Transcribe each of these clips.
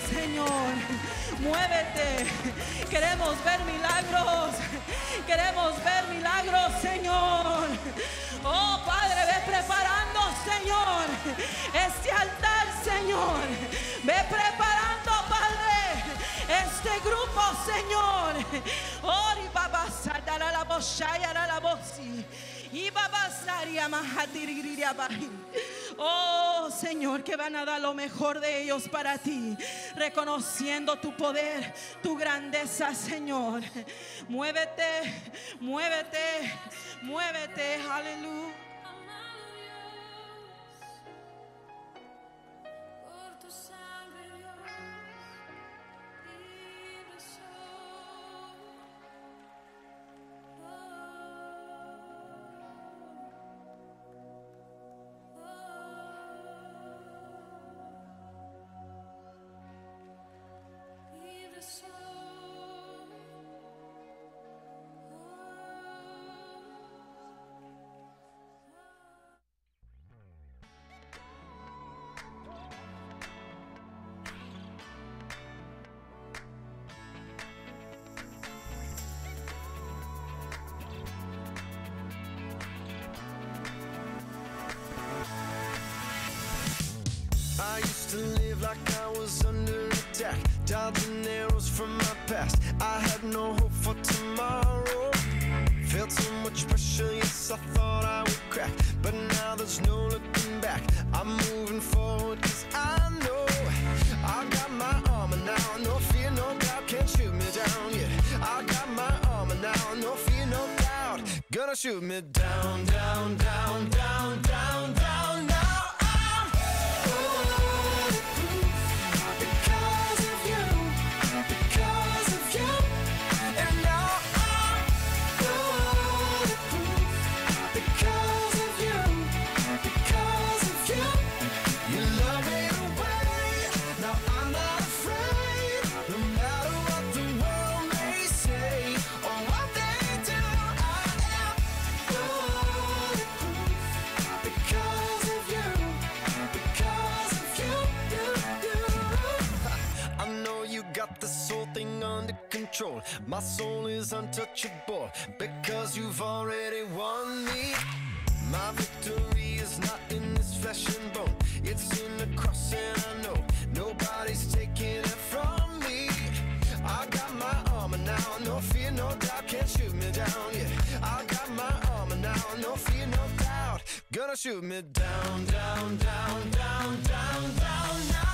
Señor. Muévete. Queremos ver milagros. Queremos ver milagros, Señor. Oh, Padre, ve preparando, Señor, este altar, Señor. Ve preparando, Padre, este grupo, Señor. Ori baba sadara la boshaya la bosi. Y baba saria mahatiriria bahi. Oh, Señor, que van a dar lo mejor de ellos para ti, reconociendo tu poder, tu grandeza, Señor. Muévete, muévete, muévete, aleluya. I used to live like I was under attack, dodging arrows from my past. I had no hope for tomorrow. Felt so much pressure, yes, I thought I would crack, but now there's no looking back. I'm moving forward cause I know I got my armor now. No fear, no doubt, can't shoot me down, yeah. I got my armor now, no fear, no doubt, gonna shoot me down, down, down, down, down, down, now. My soul is untouchable because you've already won me. My victory is not in this flesh and bone, it's in the cross, and I know nobody's taking it from me. I got my armor now, no fear, no doubt, can't shoot me down, yeah. I got my armor now, no fear, no doubt, gonna shoot me down, down, down, down, down, down, now.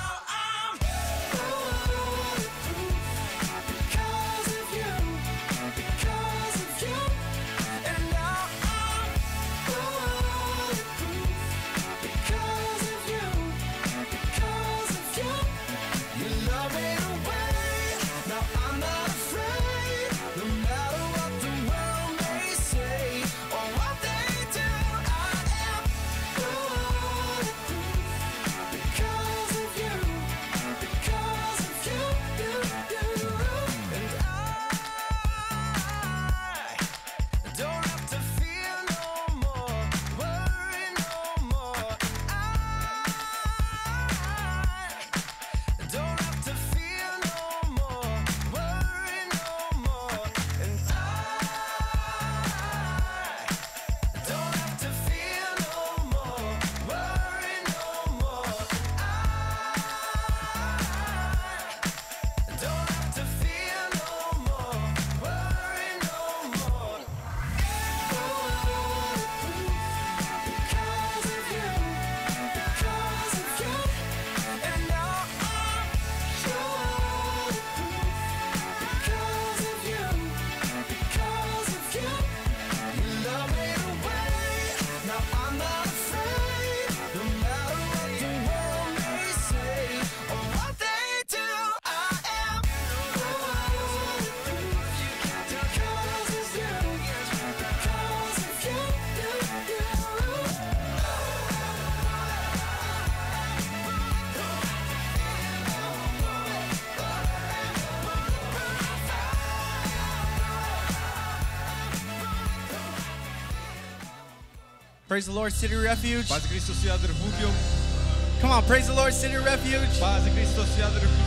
Praise the Lord, City Refuge. Paz de Cristo, Ciudad Refugio. Come on, praise the Lord, City Refuge. Paz de Cristo, Ciudad Refugio.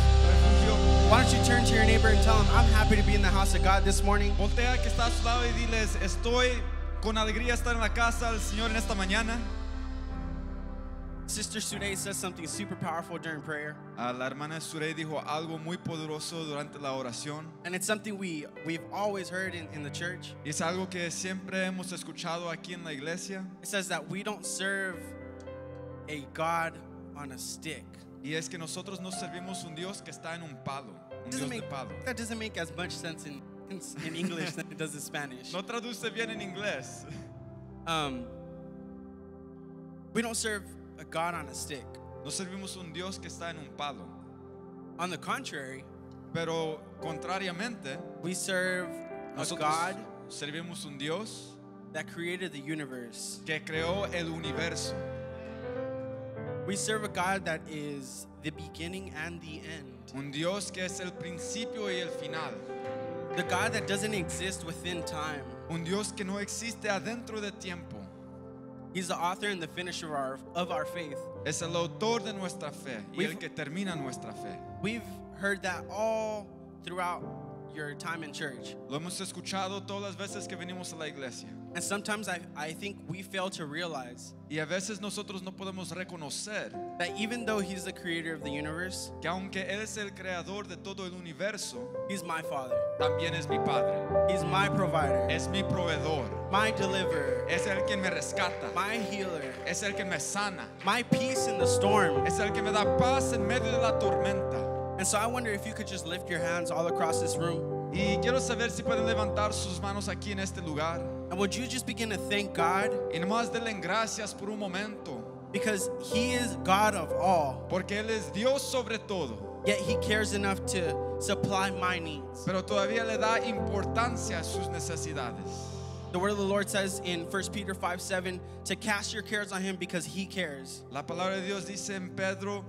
refugio. Why don't you turn to your neighbor and tell him, I'm happy to be in the house of God this morning. Voltea que está a su lado y diles, estoy con alegría estar en la casa del Señor en esta mañana. Sister Sude says something super powerful during prayer. La hermana Surey dijo algo muy poderoso durante la oración. And it's something we've always heard in the church. Y es algo que siempre hemos escuchado aquí en la iglesia. It says that we don't serve a God on a stick. Y es que nosotros no servimos un Dios que está en un palo. Un Dios de palo. That doesn't make as much sense in English than it does in Spanish. No traduce bien en inglés. We don't serve a God on a stick. No servimos un Dios que está en un palo. On the contrary, Pero contrariamente, we serve a nosotros God servimos un Dios that created the universe. que creó el universo. We serve a God that is the beginning and the end. Un Dios que es el principio y el final. The God that doesn't exist within time. Un Dios que no existe adentro de tiempo. He's the author and the finisher of our faith. Es el autor de nuestra fe y We've- el que termina nuestra fe. We've heard that all throughout your time in church. Lo hemos escuchado todas las veces que venimos a la iglesia. And sometimes I think we fail to realize Y a veces nosotros no podemos reconocer that even though He's the creator of the universe, que aunque Él es el creador de todo el universo, He's my Father. también es mi Padre. He's my provider, Es mi proveedor. my deliverer, Es el quien me rescata. my healer, Es el que me sana. my peace in the storm. Es el que me da paz en medio de la tormenta. And so I wonder if you could just lift your hands all across this room. Y quiero saber si pueden levantar sus manos aquí en este lugar. And would you just begin to thank God? Y nomás denle gracias por un momento. Because He is God of all. Porque Él es Dios sobre todo. Yet He cares enough to supply my needs. Pero todavía le da importancia a sus necesidades. The word of the Lord says in 1 Peter 5:7 to cast your cares on Him because He cares. La palabra de Dios dice en Pedro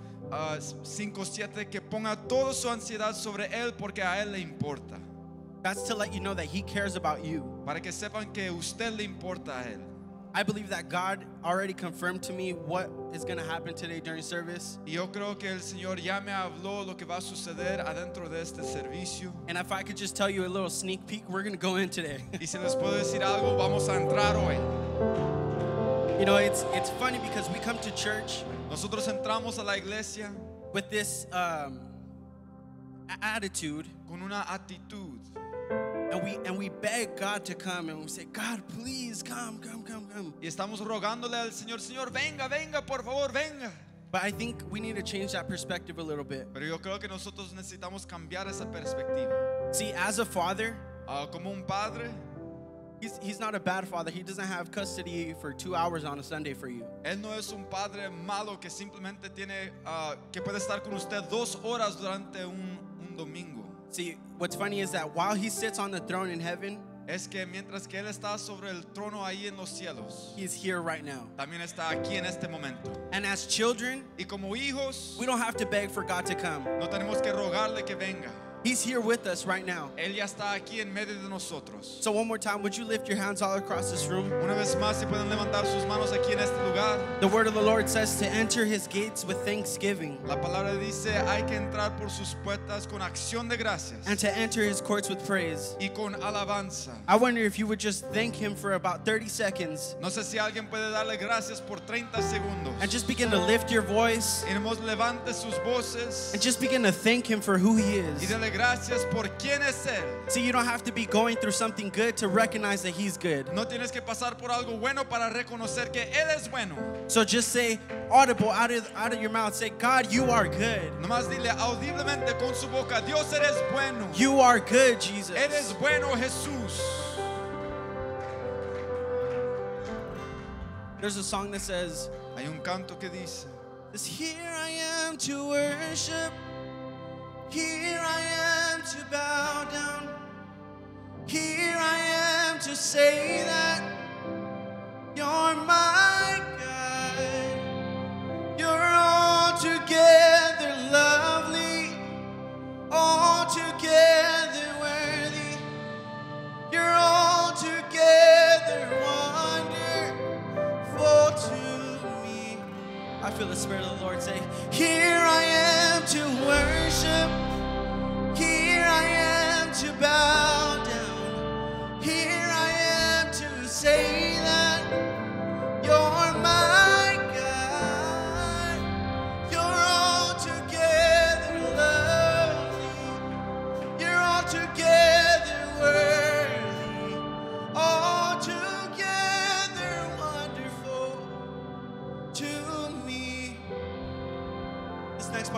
5:7 que ponga toda su ansiedad sobre Él porque a Él le importa. That's to let you know that He cares about you. Para que sepan que a usted le importa a Él. I believe that God already confirmed to me what is going to happen today during service. Y yo creo que el Señor ya me habló lo que va a suceder adentro de este servicio. And if I could just tell you a little sneak peek, we're going to go in today. Y si les puedo decir algo, vamos a entrar hoy. You know, it's funny because we come to church Nosotros entramos a la iglesia with this attitude, con una actitud and we beg God to come, and we say, God, please come. y estamos rogándole al Señor, Señor, venga, venga, por favor, venga. But I think we need to change that perspective a little bit. Pero yo creo que nosotros necesitamos cambiar esa perspectiva. See, as a father, Como un padre, he's not a bad father. He doesn't have custody for 2 hours on a Sunday for you. Él no es un padre malo que simplemente tiene, que puede estar con usted 2 horas durante un domingo. See, what's funny is that while he sits on the throne in heaven, Es que mientras que Él está sobre el trono ahí en los cielos, he's here right now. también está aquí en este momento. And as children, Y como hijos, we don't have to beg for God to come. no tenemos que rogarle que venga. He's here with us right now. Él ya está aquí en medio de nosotros. So one more time, would you lift your hands all across this room? Una vez más, si pueden levantar sus manos aquí en este lugar. The word of the Lord says to enter his gates with thanksgiving La palabra dice, hay que entrar por sus puertas con acción de gracias and to enter his courts with praise. y con alabanza. I wonder if you would just thank him for about 30 seconds No sé si alguien puede darle gracias por 30 segundos. and just begin to lift your voice Y nomás levante sus voces and just begin to thank him for who he y is. dele gracias por quién es Él. See, you don't have to be going through something good to recognize that he's good. No tienes que pasar por algo bueno para reconocer que Él es bueno. So just say audible out of your mouth, say, God, you are good. Nomás dile audiblemente con su boca, Dios eres bueno. You are good, Jesus. Eres bueno, Jesús. There's a song that says, Hay un canto que dice, here I am to worship. Here I am to bow down. Here I am to say that you're my God. You're altogether lovely, altogether worthy. You're altogether wonderful to me. I feel the Spirit of the Lord say, here I am to worship.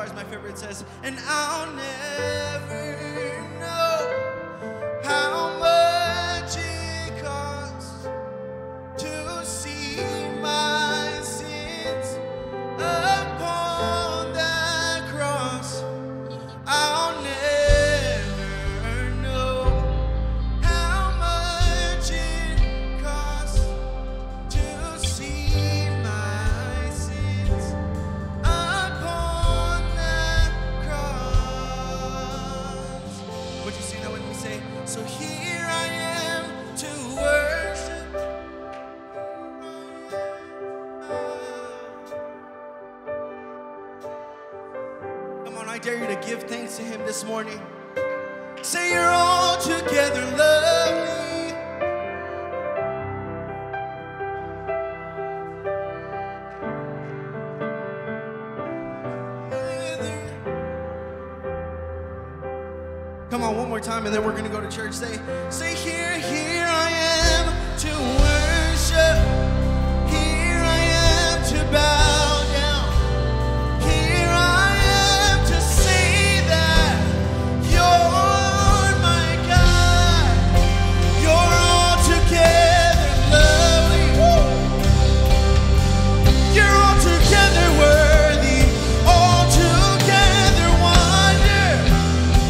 part is my favorite. It says, and I'll never know how much it costs to see my sins upon that cross. I'll never know how much it costs to see my sins upon that cross. Would you sing that with me? Say, so here I am to worship. Come on, I dare you to give thanks to him this morning. Say you're all together lovely. Come on, one more time, and then we're gonna go to church. Say here I am to worship. Here I am to bow down. Here I am to say that you're my God. You're altogether lovely. You're altogether worthy. Altogether wonderful.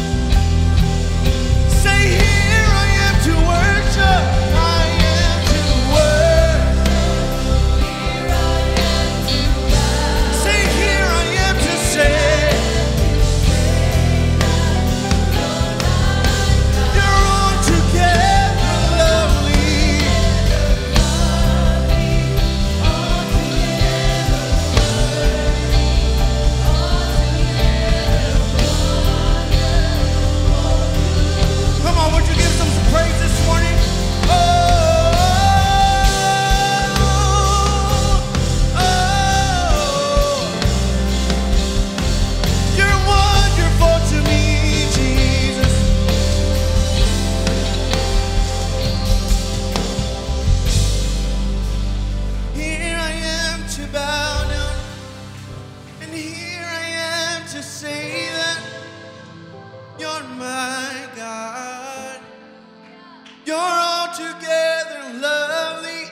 Say here I am to worship. I am to worship. Say here I am to say. You're altogether lovely. Come on, would you give some praise this morning? Oh, you're wonderful to me, Jesus. Here I am to bow down, and here I am to say that you're my God. You're altogether lovely.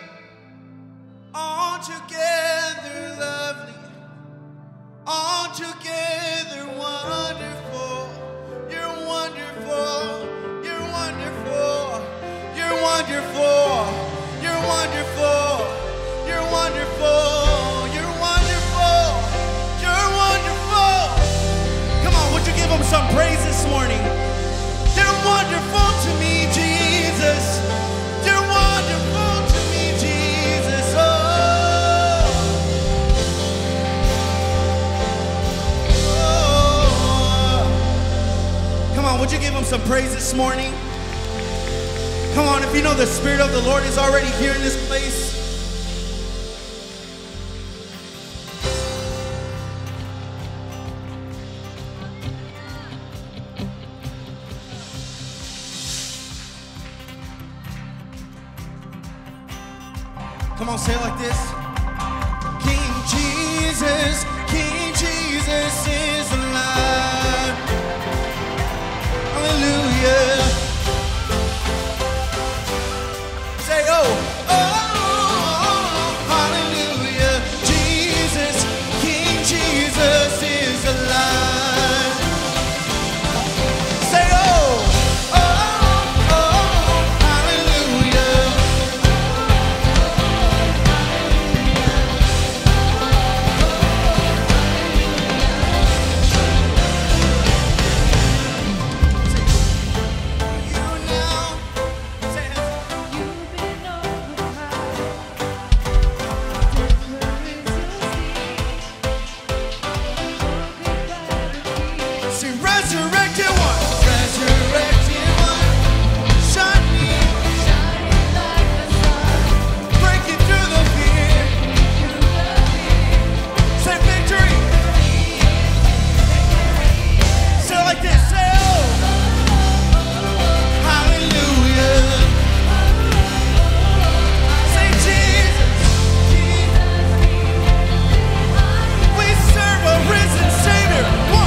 Altogether lovely. Altogether wonderful. You're wonderful. You're wonderful. You're wonderful. You're wonderful. You're wonderful. You're wonderful. You're wonderful. Come on, would you give him some praise this morning? You're wonderful to me, Jesus. You're wonderful to me, Jesus. Oh. Oh. Come on, would you give him some praise this morning? Come on, if you know the Spirit of the Lord is already here in this place. Come on, say it like this. King Jesus is alive. Hallelujah. Say, oh, hallelujah. King Jesus is alive. Say, oh, hallelujah. Savior. One.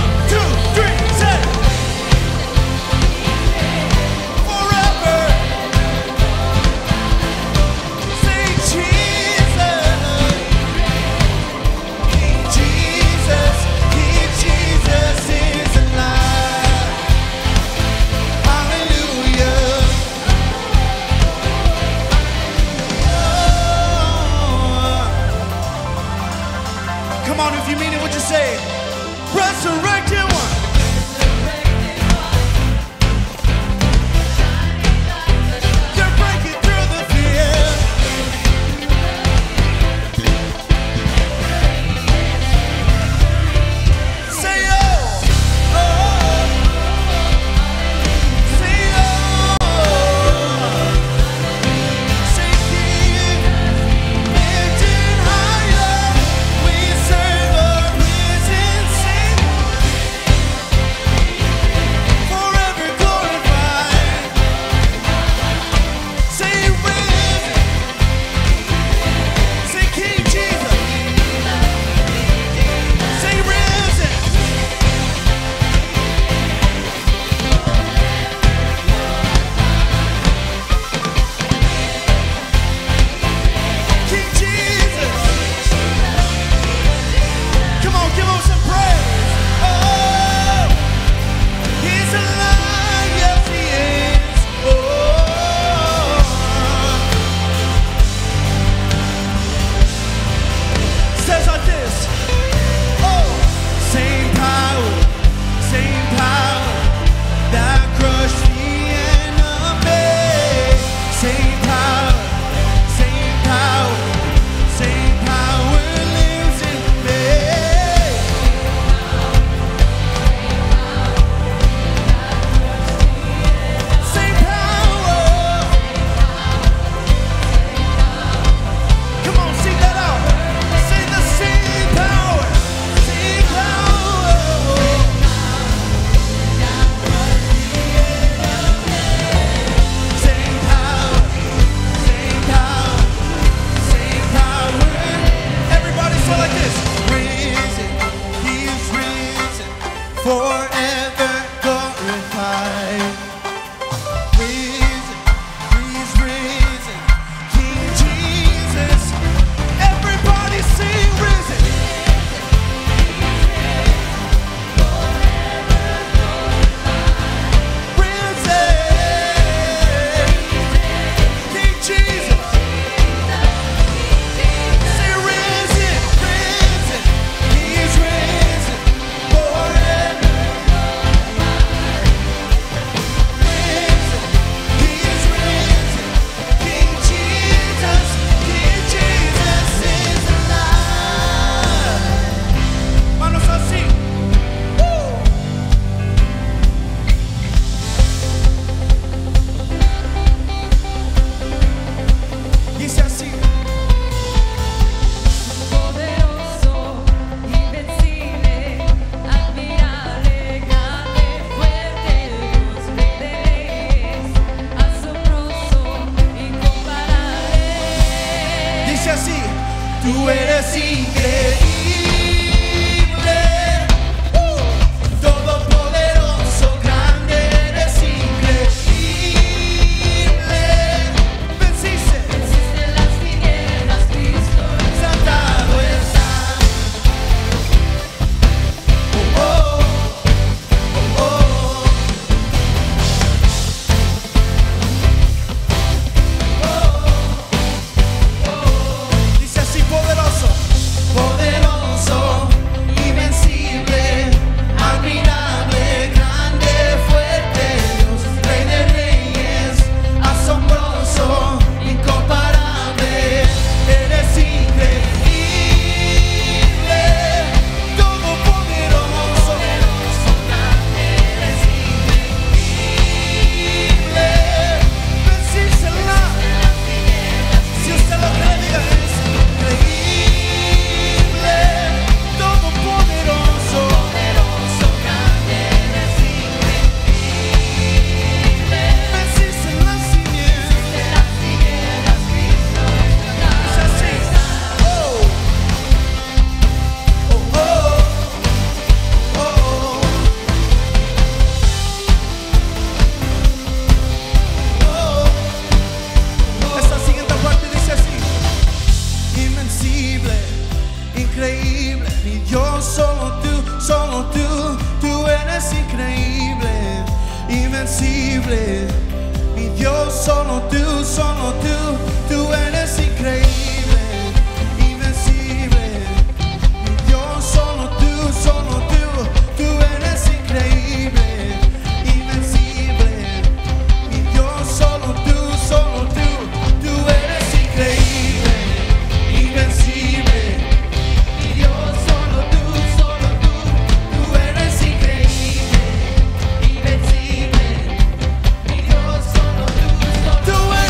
forever glorified. Risen, He's risen, King Jesus. Everybody sing risen. Tú eres increíble, todopoderoso, grande, eres increíble. Venciste las tinieblas, Cristo exaltado está. Oh, oh, oh, oh. Poderoso, poderoso, invencible, admirable, grande, fuerte, Dios, Rey de Reyes, asombroso, incomparable, eres increíble, todopoderoso, grande, eres increíble, venciste la, si usted lo cree, diga eso. Todopoderoso, grande, eres increíble. Venciste las tinieblas, Cristo exaltado. Oh, oh, oh, oh, oh. Esta siguiente parte dice así: invencible, increíble, mi Dios, solo tú eres increíble, invencible, mi Dios, solo tú eres increíble, invencible, mi Dios, solo tú eres increíble, invencible, mi Dios, solo tú eres increíble, invencible. Tú eres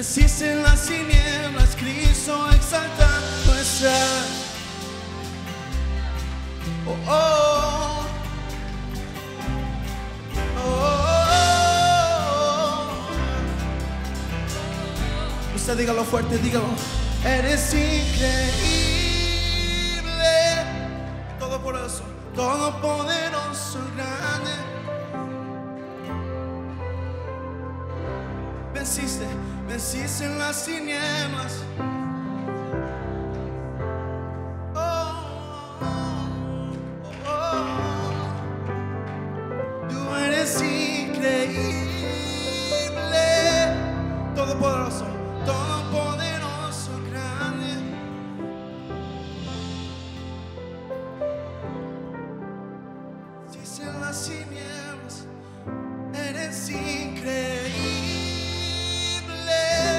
Venciste en las tinieblas, Cristo exaltado está. Oh, oh, oh, oh. Usted dígalo fuerte, dígalo. Eres increíble, todopoderoso, todopoderoso, grande. Venciste, venciste en las tinieblas. Oh, oh, oh. Tú eres increíble, todopoderoso, todopoderoso, grande. Venciste en las tinieblas. Eres increíble,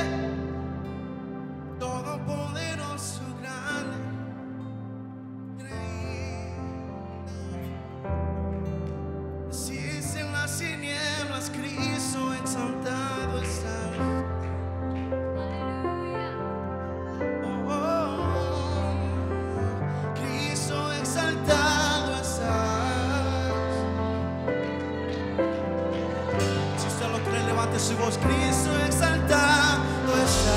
todopoderoso, grande, increíble. Si es en las tinieblas, Cristo exaltado está. Oh, oh, oh. Cristo exaltado está. Levante su voz, Cristo exaltado está.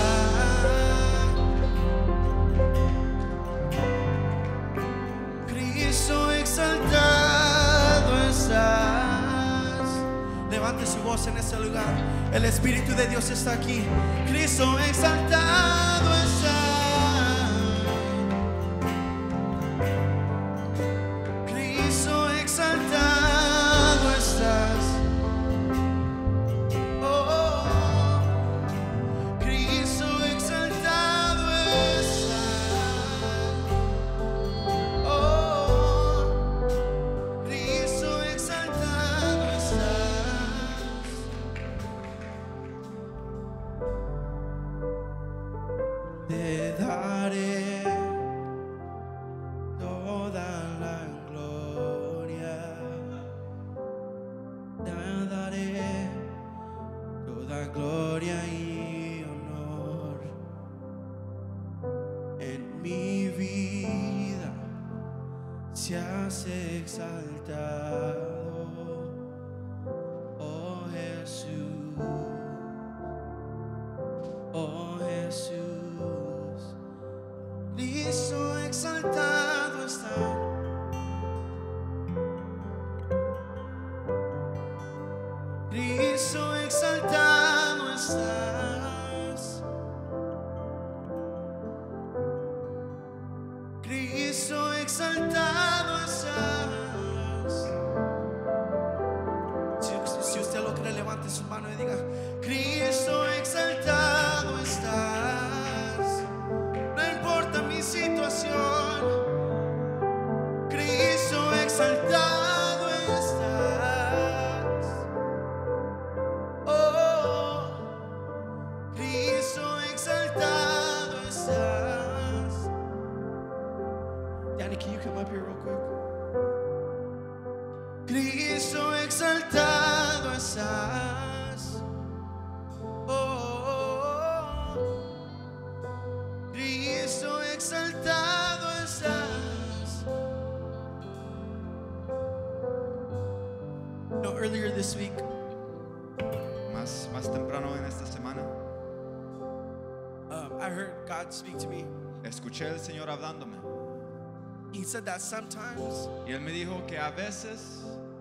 Cristo exaltado estás. Levante su voz en este lugar. El Espíritu de Dios está aquí. Cristo exaltado está. Cristo exaltado estás. Te daré toda la gloria, te daré toda gloria y honor. En mi vida se has exaltado, oh Jesús, oh Jesús. Cristo exaltado está. Cristo exaltado estás. Cristo exaltado estás. Si usted lo cree, levante su mano y diga: Cristo exaltado estás. No importa mi situación, Cristo exaltado estás. Oh, Cristo exaltado estás. Danny, can you come up here real quick? Cristo exaltado estás. Cristo exaltado estás. No, earlier this week, más temprano en esta semana, I heard God speak to me. escuché al Señor hablándome. He said that sometimes, Y Él me dijo que a veces,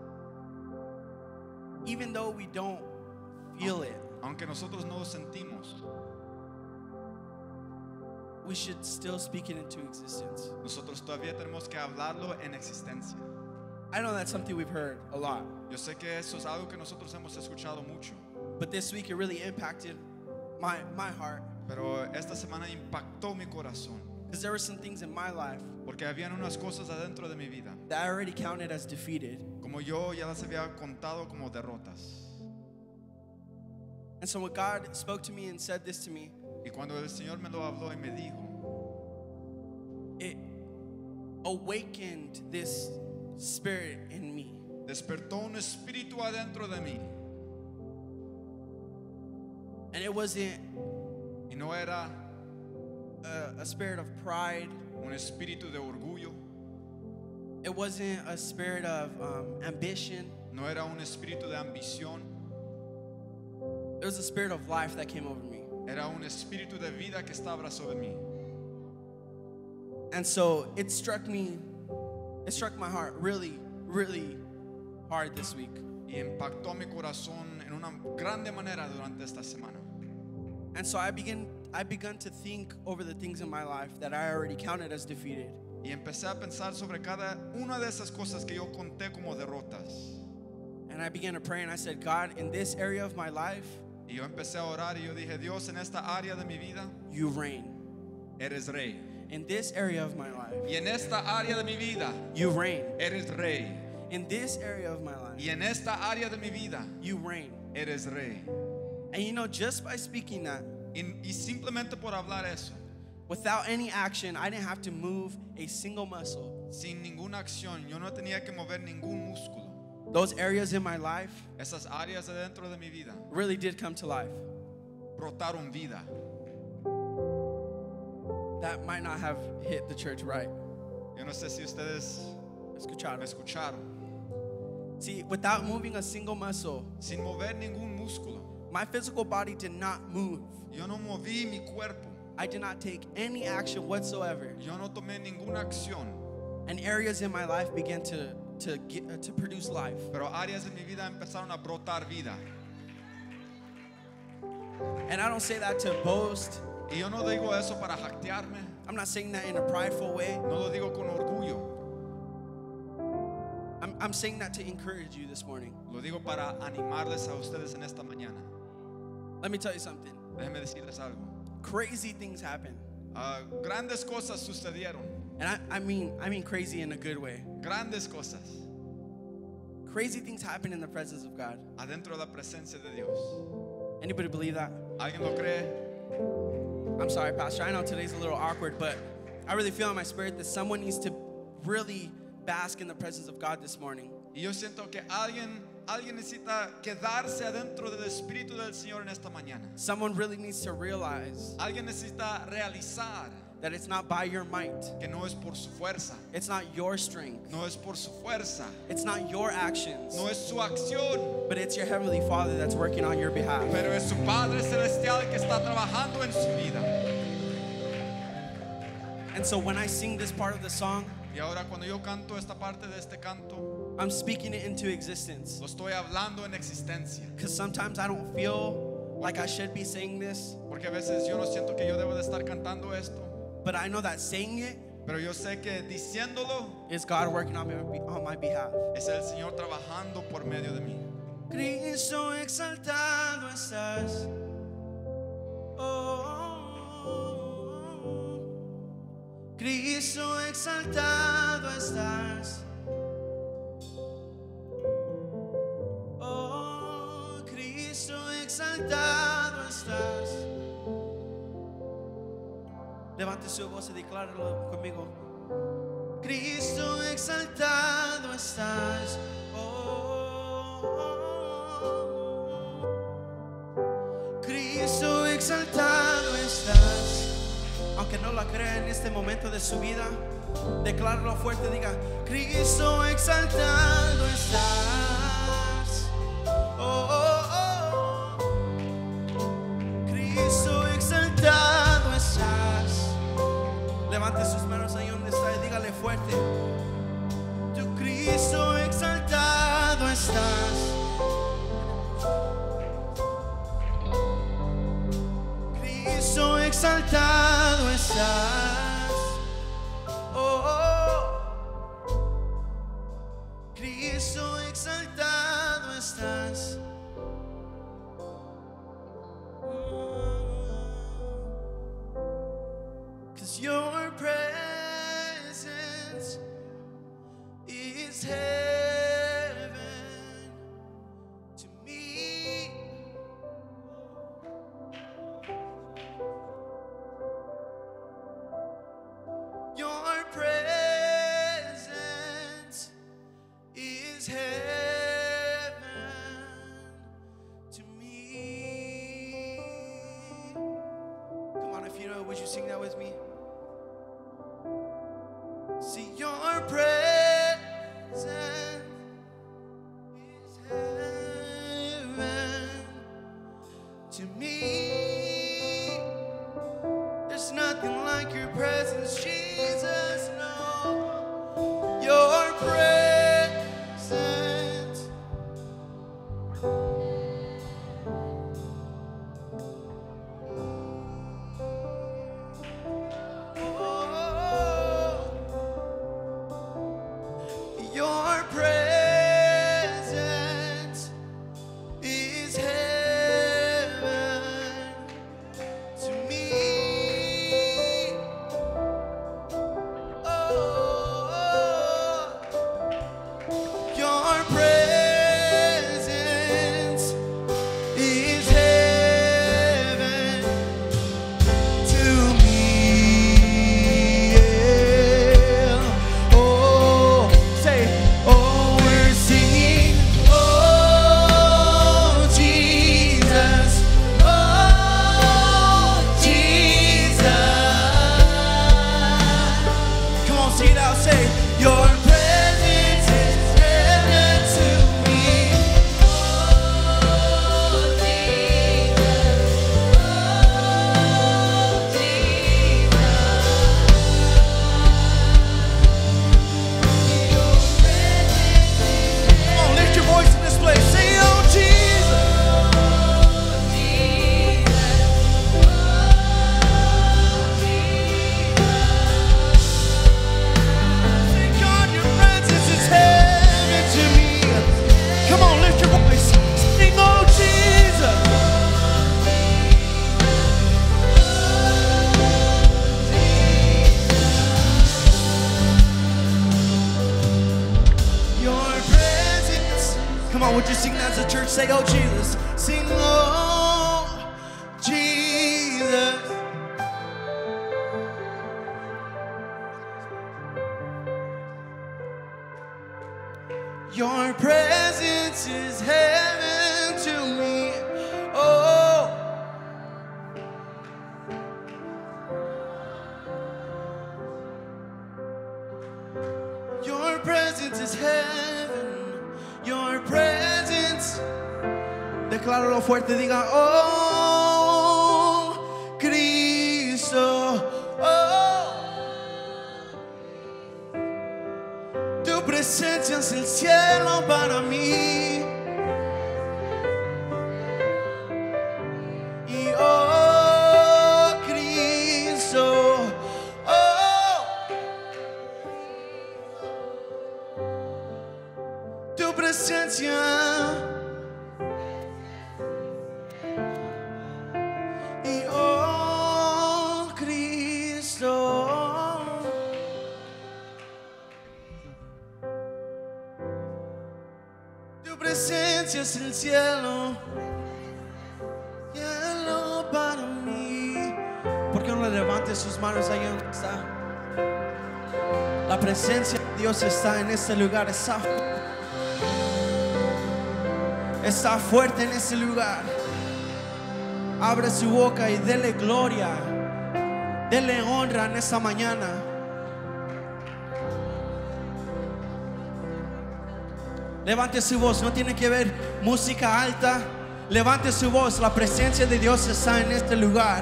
even though we don't feel it, aunque nosotros no lo sentimos, we should still speak it into existence. nosotros todavía tenemos que hablarlo en existencia. I know that's something we've heard a lot, Yo sé que eso es algo que nosotros hemos escuchado mucho, but this week it really impacted my heart, pero esta semana impactó mi corazón, because there were some things in my life porque habían unas cosas adentro de mi vida, that I already counted as defeated. como yo ya las había contado como derrotas. And so when God spoke to me and said this to me, Y cuando el Señor me lo habló y me dijo, it awakened this spirit in me. despertó un espíritu adentro de mí. And it wasn't Y no era a spirit of pride. un espíritu de orgullo, It wasn't a spirit of ambition. no era un espíritu de ambición, It was a spirit of life that came over me. era un espíritu de vida que estaba sobre mí. And so it struck my heart really, really hard this week. Y impactó mi corazón en una grande manera durante esta semana. And so I began to think over the things in my life that I already counted as defeated. Y empecé a pensar sobre cada una de esas cosas que yo conté como derrotas. And I began to pray and I said, God, in this area of my life, Y yo empecé a orar y yo dije, Dios, en esta área de mi vida, you reign. eres rey. In this area of my life, Y en esta área de mi vida, you reign. eres rey. In this area of my life, Y en esta área de mi vida, you reign. eres rey. And you know, just by speaking that, Y simplemente por hablar eso, without any action, I didn't have to move a single muscle. sin ninguna acción, yo no tenía que mover ningún músculo. Those areas in my life Esas áreas de dentro de mi vida really did come to life. brotaron vida. That might not have hit the church right. Yo no sé si ustedes Escucharon. me escucharon. See, without moving a single muscle, Sin mover ningún músculo, my physical body did not move. yo no moví mi cuerpo. I did not take any action whatsoever. Yo no tomé ninguna acción. And areas in my life began to produce life. Pero áreas de mi vida empezaron a brotar vida. And I don't say that to boast. Y yo no digo eso para jactearme. I'm not saying that in a prideful way. No lo digo con orgullo. I'm saying that to encourage you this morning. Lo digo para animarles a ustedes en esta mañana. Let me tell you something. Déjenme decirles algo. Crazy things happen. Grandes cosas sucedieron. And I mean crazy in a good way. Grandes cosas Crazy things happen in the presence of God. adentro de la presencia de Dios. Anybody believe that? ¿Alguien lo cree? I'm sorry, Pastor. I know today's a little awkward, but I really feel in my spirit that someone needs to really bask in the presence of God this morning. Y yo siento que alguien necesita quedarse adentro del Espíritu del Señor en esta mañana. Someone really needs to realize Alguien necesita realizar that it's not by your might. que no es por su fuerza, It's not your strength. no es por su fuerza, It's not your actions. no es su acción, But it's your Heavenly Father that's working on your behalf. pero es su Padre Celestial que está trabajando en su vida. And so when I sing this part of the song, Y ahora cuando yo canto esta parte de este canto, I'm speaking it into existence. lo estoy hablando en existencia. Because sometimes I don't feel like I should be saying this, Porque a veces yo no siento que yo debo de estar cantando esto, but I know that saying it pero yo sé que diciéndolo is God working on my behalf. es el Señor trabajando por medio de mí. Cristo exaltado estás. Oh, Cristo exaltado estás. Oh, Cristo exaltado estás. Levante su voz y decláralo conmigo. Cristo exaltado estás. Cristo exaltado estás. Aunque no la crea en este momento de su vida, decláralo fuerte, diga: Cristo exaltado estás. Oh, oh, oh. Cristo exaltado estás. Levante sus manos ahí donde está y dígale fuerte: tu Cristo exaltado estás. Cristo exaltado estás. Oh, oh. Cristo exaltado estás. 'Cause your presence is heaven to me. Your presence is heaven Peter, would you sing that with me? See, your presence is heaven to me. There's nothing like your presence, Jesus, no. Your presence. Your presence is heaven to me. Oh, your presence is heaven to me. Yeah. Oh, say, oh, we're singing, oh, Jesus, oh, Jesus. Come on, sing it out, say, your presence is heaven to me. Oh, come on, lift your voice in this place. Say, oh, Jesus. Say, God, your presence is heaven to me. Come on, lift your voice. Sing, oh, Jesus. Your presence. Come on, would you sing that as a church? Say, oh, Jesus. Sing, oh, Jesus. Your presence is heaven to me. Oh, your presence is heaven. Your presence. Decláralo fuerte, diga, oh, Cristo. Oh, tu presencia es el cielo para mí. Y oh, Cristo, oh, tu presencia. Y oh, Cristo. Tu presencia es el cielo, cielo para mí. ¿Por qué no le levante sus manos ahí donde está? La presencia de Dios está en este lugar, está fuerte en este lugar. Abre su boca y dele gloria, dele honra en esta mañana. Levante su voz, no tiene que ver música alta. Levante su voz, la presencia de Dios está en este lugar.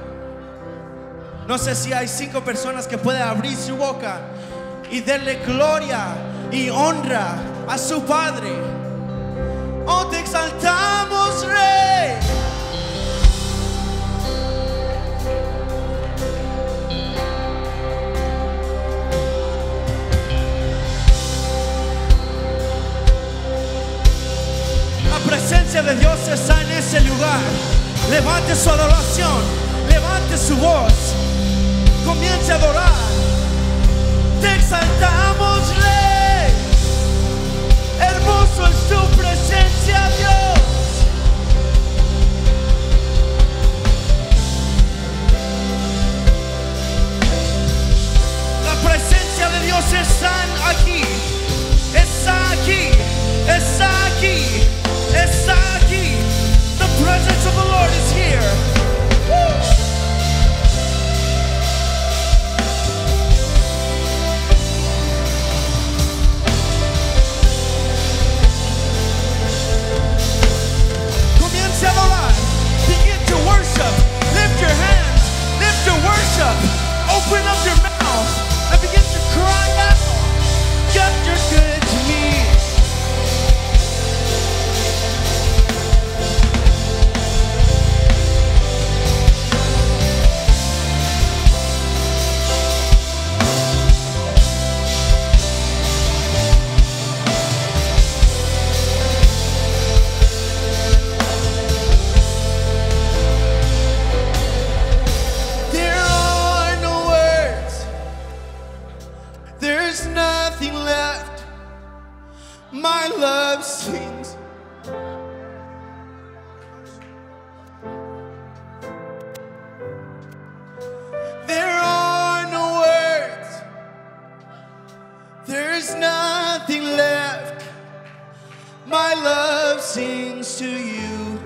No sé si hay 5 personas que pueden abrir su boca y darle gloria y honra a su Padre. Oh, te exaltamos, Rey. La presencia de Dios está en ese lugar. Levante su adoración, levante su voz, comience a adorar. Te exaltamos, Rey. Hermoso es tu presencia, Dios. La presencia de Dios está aquí, está aquí, está aquí, está aquí. The presence of the Lord is here. Woo. my love sings to you.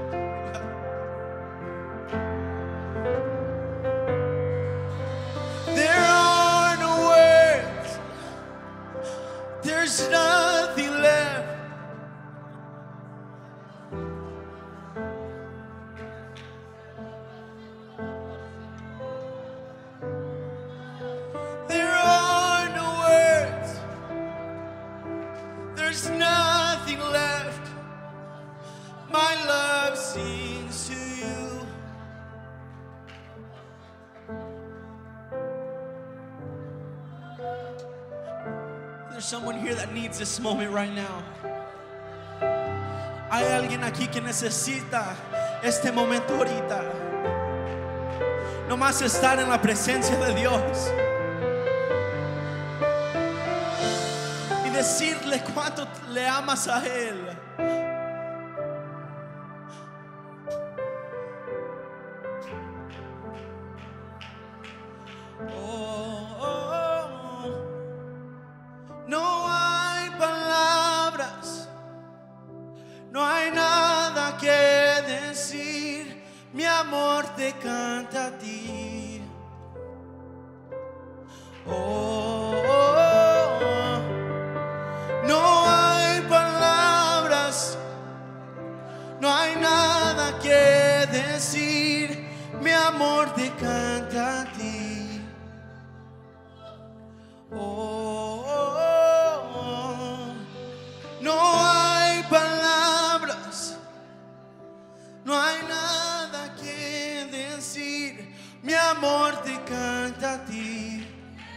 There are no words, there's nothing left. There are no words, there's nothing left. My love sings to you. There's someone here that needs this moment right now. Hay alguien aquí que necesita este momento ahorita. Nomás estar en la presencia de Dios y decirle cuánto le amas a Él. No hay palabras, no hay nada que decir. Mi amor te canta a ti. No hay palabras, no hay nada que decir. Mi amor te canta a ti. No hay palabras, no hay nada que decir. Mi amor te canta a ti.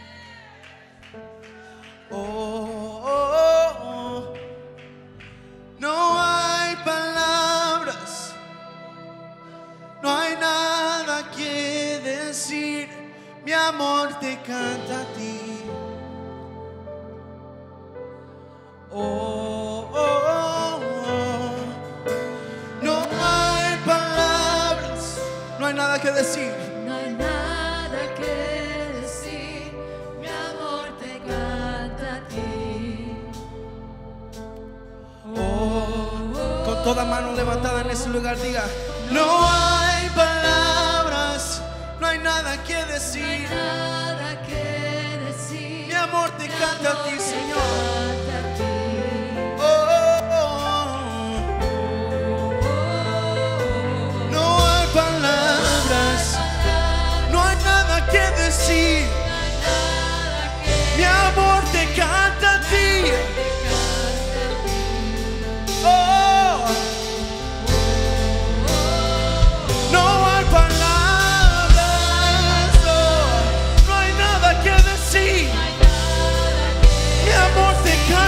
No hay palabras, no hay nada que decir. Mi amor te canta a ti. No hay palabras, no hay nada que decir. No hay nada que decir, mi amor te canta a ti. Con toda mano levantada en ese lugar diga: no hay palabras, no hay nada que No hay decir. nada que decir, Mi amor te canta a ti, Señor. canta a ti. No hay palabras, no hay nada que decir. Mi amor te canta a ti. No hay palabras, no hay nada que decir. Mi amor te canta.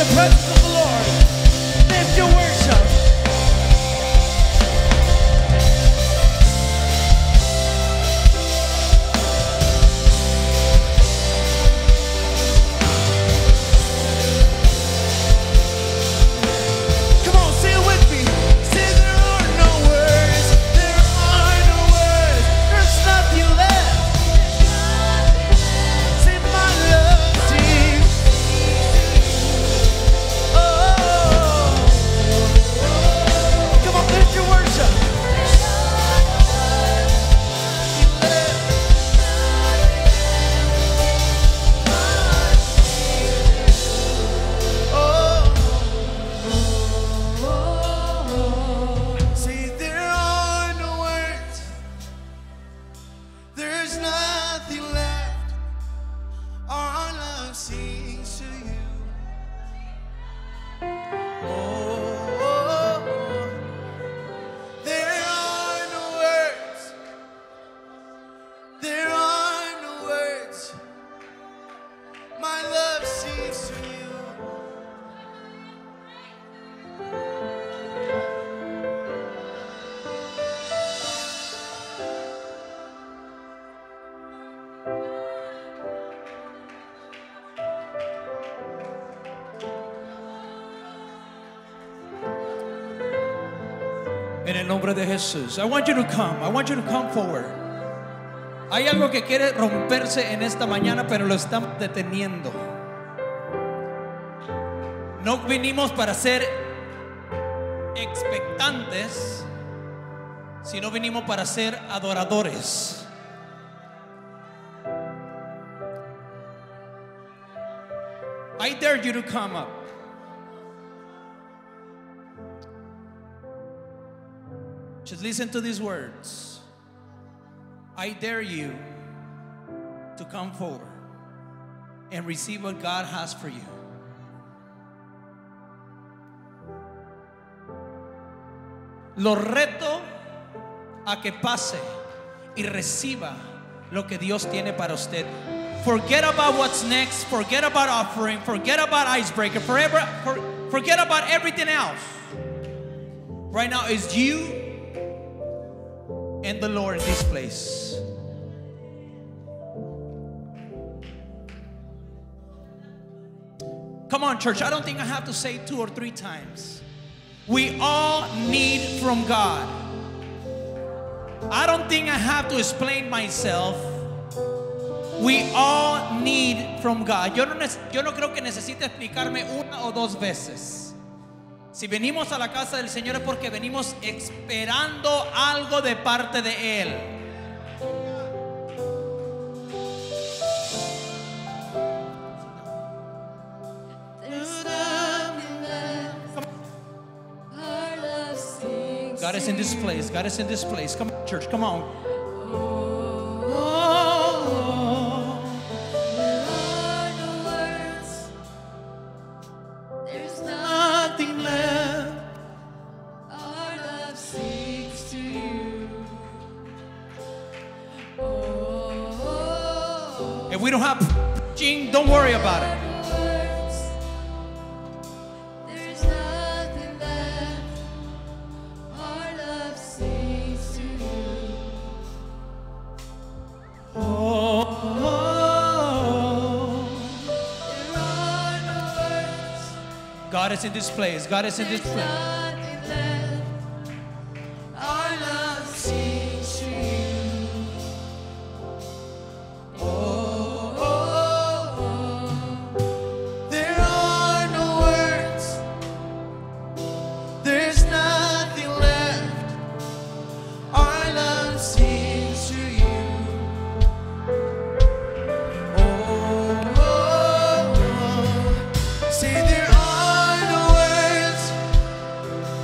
the presence of the Lord. Lift your worship. Come on, say it with me. Say there are no words. There are no words. There's nothing left. Say my love sings. Oh. Come on, lift your worship. Say there are no words. There's nothing left. Our love sings to you. Oh, there are no words. There are no words. My love sings to you. En el nombre de Jesús. I want you to come. I want you to come forward. Hay algo que quiere romperse en esta mañana, pero lo estamos deteniendo. No vinimos para ser expectantes, sino vinimos para ser adoradores. I dare you to come up. Just listen to these words. I dare you to come forward and receive what God has for you. Lo reto a que pase y reciba lo que Dios tiene para usted. Forget about what's next. Forget about offering. Forget about icebreaker. Forget about everything else. Right now is you and the Lord in this place. Come on, church. I don't think I have to say 2 or 3 times. We all need from God. I don't think I have to explain myself. We all need from God. Yo no creo que necesite explicarme 1 o 2 veces. Si venimos a la casa del Señor es porque venimos esperando algo de parte de Él. There's nothing left. Our love sings. God is in this place. God is in this place. Come on, church. Come on. There are no words. There's nothing left. Our love sings to you. Oh, If we don't have preaching, don't worry about it. words. There's nothing left. Our love sings to you. There are no words. God is in this place. God is in this There's place. nothing left. Our love sings to you. There are no words. There's nothing left. Our love sings to you. Say there are no words.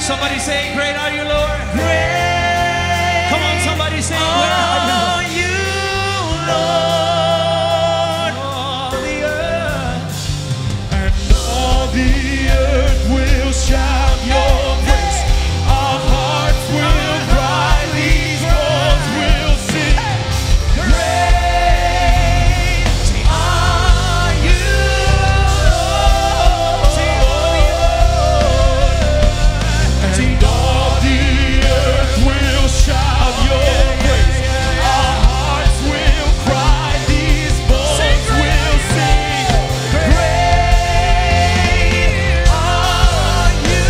Somebody say, great are you, Lord. Great. Come on, somebody say, great are you, Lord. All the earth. And all the earth will shout your praise. Our hearts will cry, these bones will sing. Great are you, Lord. And all the earth will shout your praise. Our hearts will cry, these bones will sing. Great are you,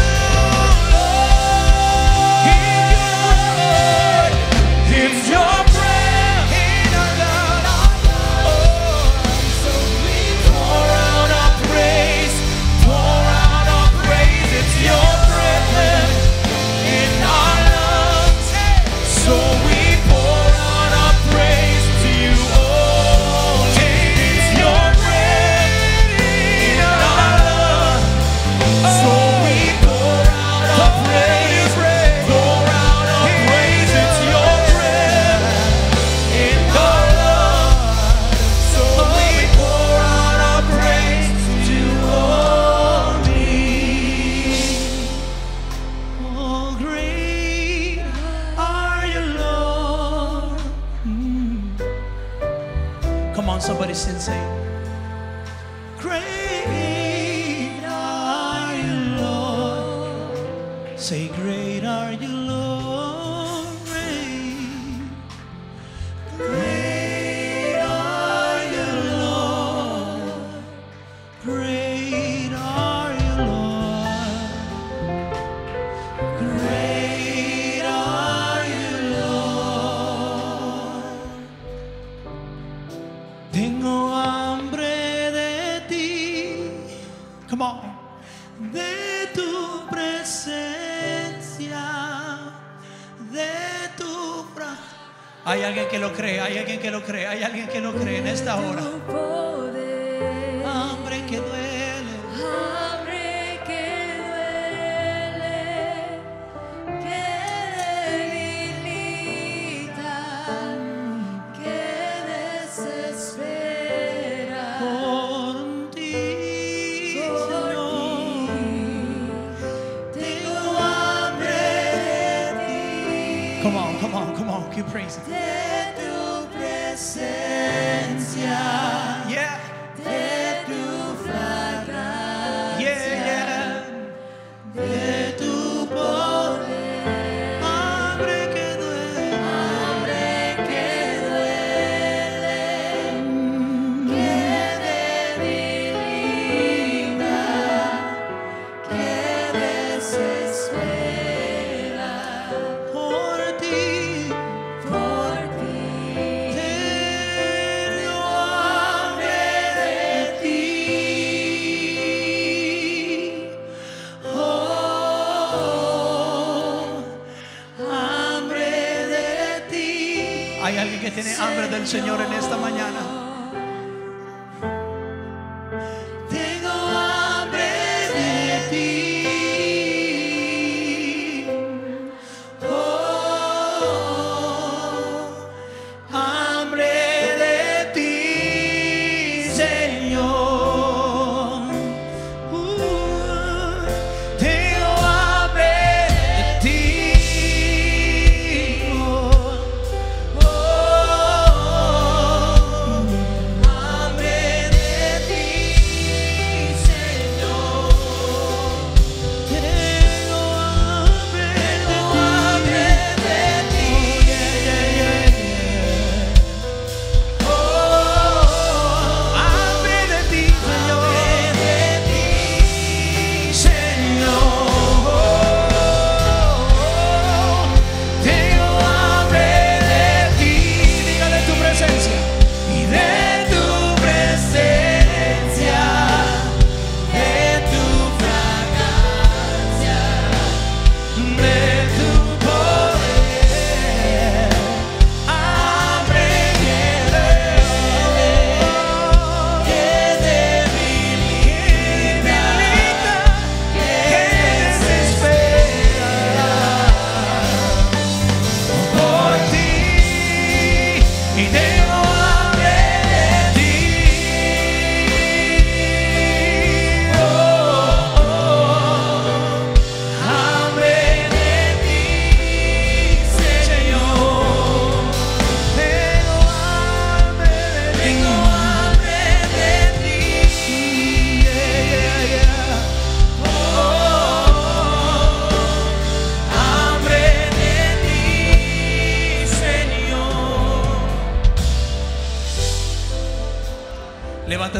Lord. It's your breath in our lungs. So we pour out our praise, pour out our praise. It's your breath in our lungs. So we pour out our praise to you only. It's your breath in our lungs. So we pour out our praise, pour out our praise. It's your breath in our lungs. So we pour out our praise to you only. Oh, great are you, Lord. Come on, somebody say, Great are you, Lord. say, great are you, Lord. Great are you, Lord. Great are you, Lord. Great are you, Lord. Tengo hambre de ti. Come on. De tu presencia, de tu Hay alguien que lo cree, hay alguien que lo cree, hay alguien que lo cree en esta hora. Tu poder, Hambre que duele. hambre que duele, que debilita, que desespera. Por ti, Por Señor. ti, tengo hambre de ti. Come on, come on, come on, keep praising. De tu presencia, Yeah, de tu fragancia, yeah, yeah. de tu poder, Hambre que duele. hambre que duele, que debilita, que desespera. Por ti, Por ti, tengo hambre de ti. hambre de ti. Hay alguien que tiene hambre del Señor en esta mañana. Tengo hambre de ti. Hambre de ti, Señor. Tengo hambre de ti.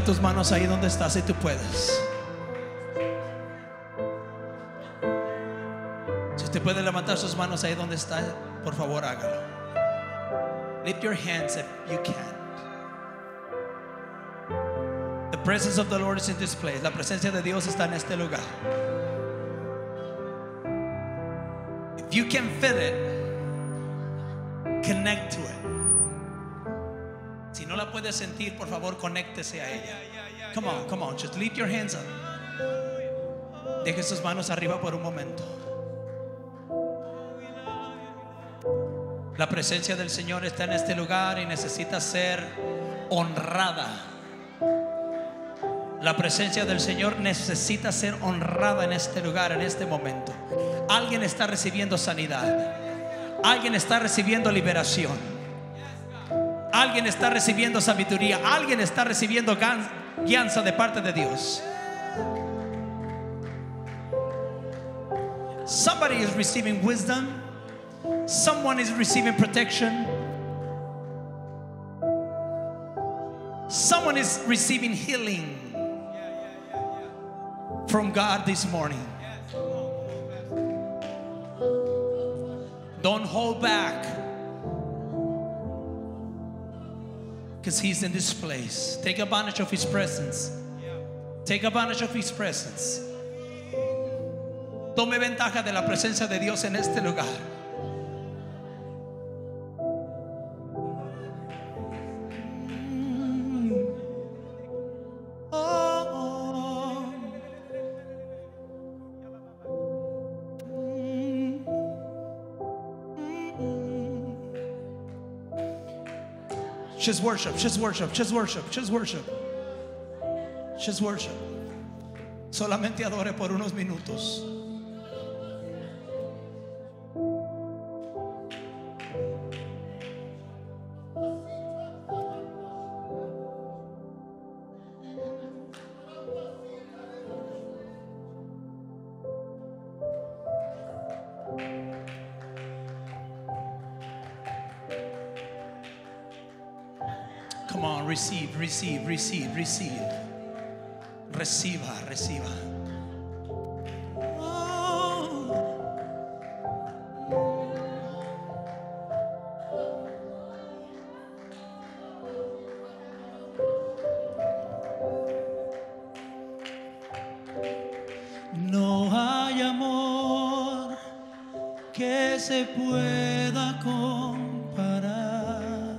Levanta tus manos ahí donde estás si tú puedes. Si usted puede levantar sus manos ahí donde está, por favor hágalo. Lift your hands if you can. The presence of the Lord is in this place. La presencia de Dios está en este lugar. If you can feel it, connect to it. Si no la puedes sentir, por favor, conéctese a ella. Come on, just lift your hands up. Deje sus manos arriba por un momento. La presencia del Señor está en este lugar y necesita ser honrada. La presencia del Señor necesita ser honrada en este lugar, en este momento. Alguien está recibiendo sanidad. Alguien está recibiendo liberación. Alguien está recibiendo sabiduría. Alguien está recibiendo guianza de parte de Dios. Somebody is receiving wisdom. Someone is receiving protection. Someone is receiving healing from God this morning. Don't hold back, because He's in this place. Take advantage of His presence. Take advantage of His presence. Tome ventaja de la presencia de Dios en este lugar. Just worship, just worship, just worship, just worship. Just worship. Solamente adore por unos minutos. Come on, receive, receive, receive, receive. Reciba, reciba. No hay amor que se pueda comparar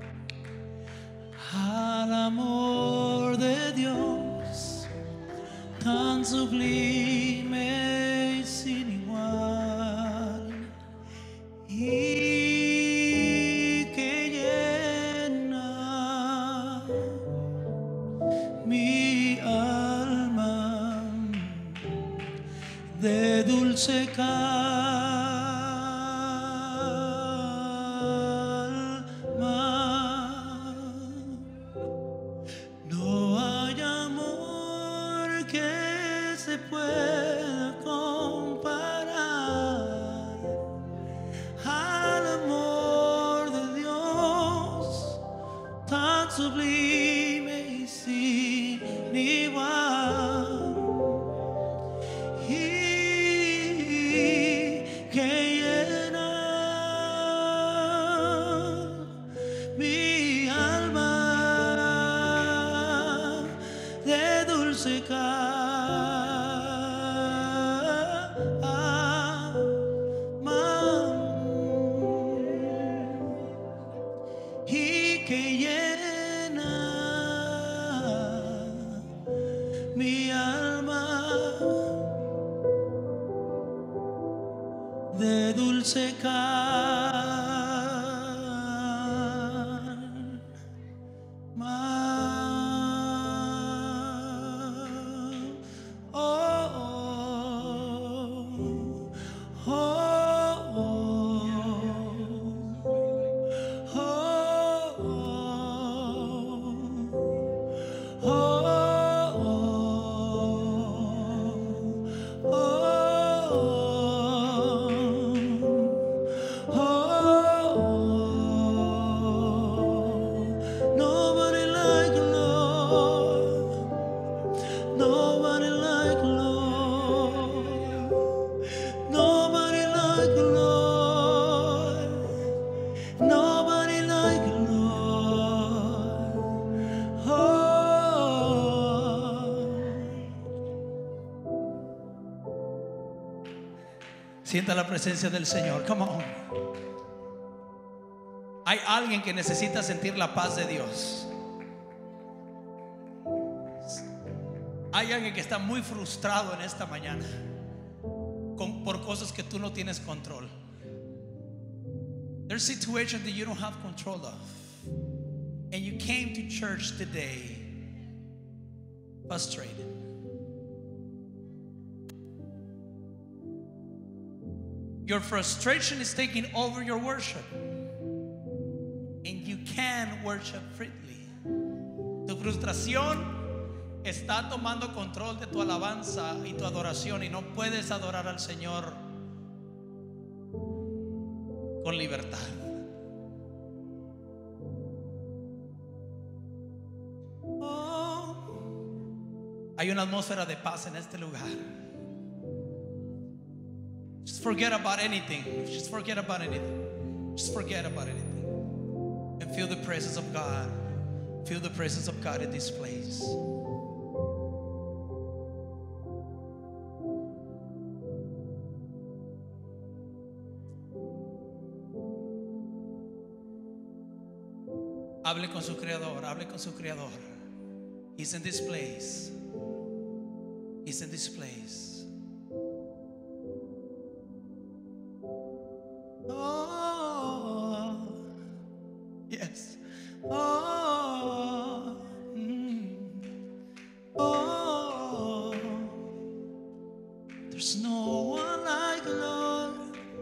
al amor de Dios, tan sublime y sin igual, y que llena mi alma de dulce calma. No hay amor que se pueda comparar al amor de Dios, tan sublime y sin igual, y que llena mi alma de dulce calma, y que llena mi alma de dulce calma. Sienta la presencia del Señor. Come on. Hay alguien que necesita sentir la paz de Dios. Hay alguien que está muy frustrado en esta mañana por cosas que tú no tienes control. There's situations that you don't have control of, and you came to church today frustrated. Your frustration is taking over your worship, and you can worship freely. Tu frustración está tomando control de tu alabanza y tu adoración, y no puedes adorar al Señor con libertad. Oh, hay una atmósfera de paz en este lugar. Just forget about anything. Just forget about anything. Just forget about anything. And feel the presence of God. Feel the presence of God in this place. Hable con su creador. Hable con su creador. He's in this place. He's in this place. Oh, yes. Oh, oh, there's no one like the Lord.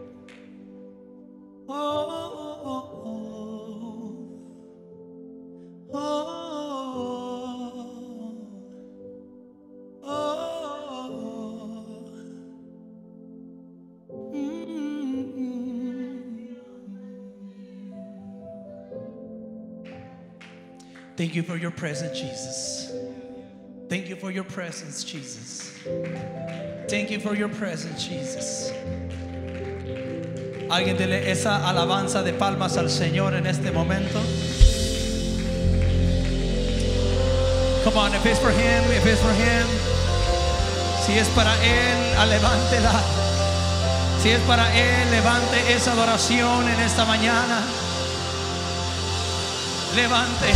Oh, oh, oh, oh, oh. Thank you for your presence, Jesus. Thank you for your presence, Jesus. Thank you for your presence, Jesus. Alguien dele esa alabanza de palmas al Señor en este momento. Come on, if it's for Him, if it's for Him. Si es para Él, levántela. Si es para Él, levante esa adoración en esta mañana. Levante.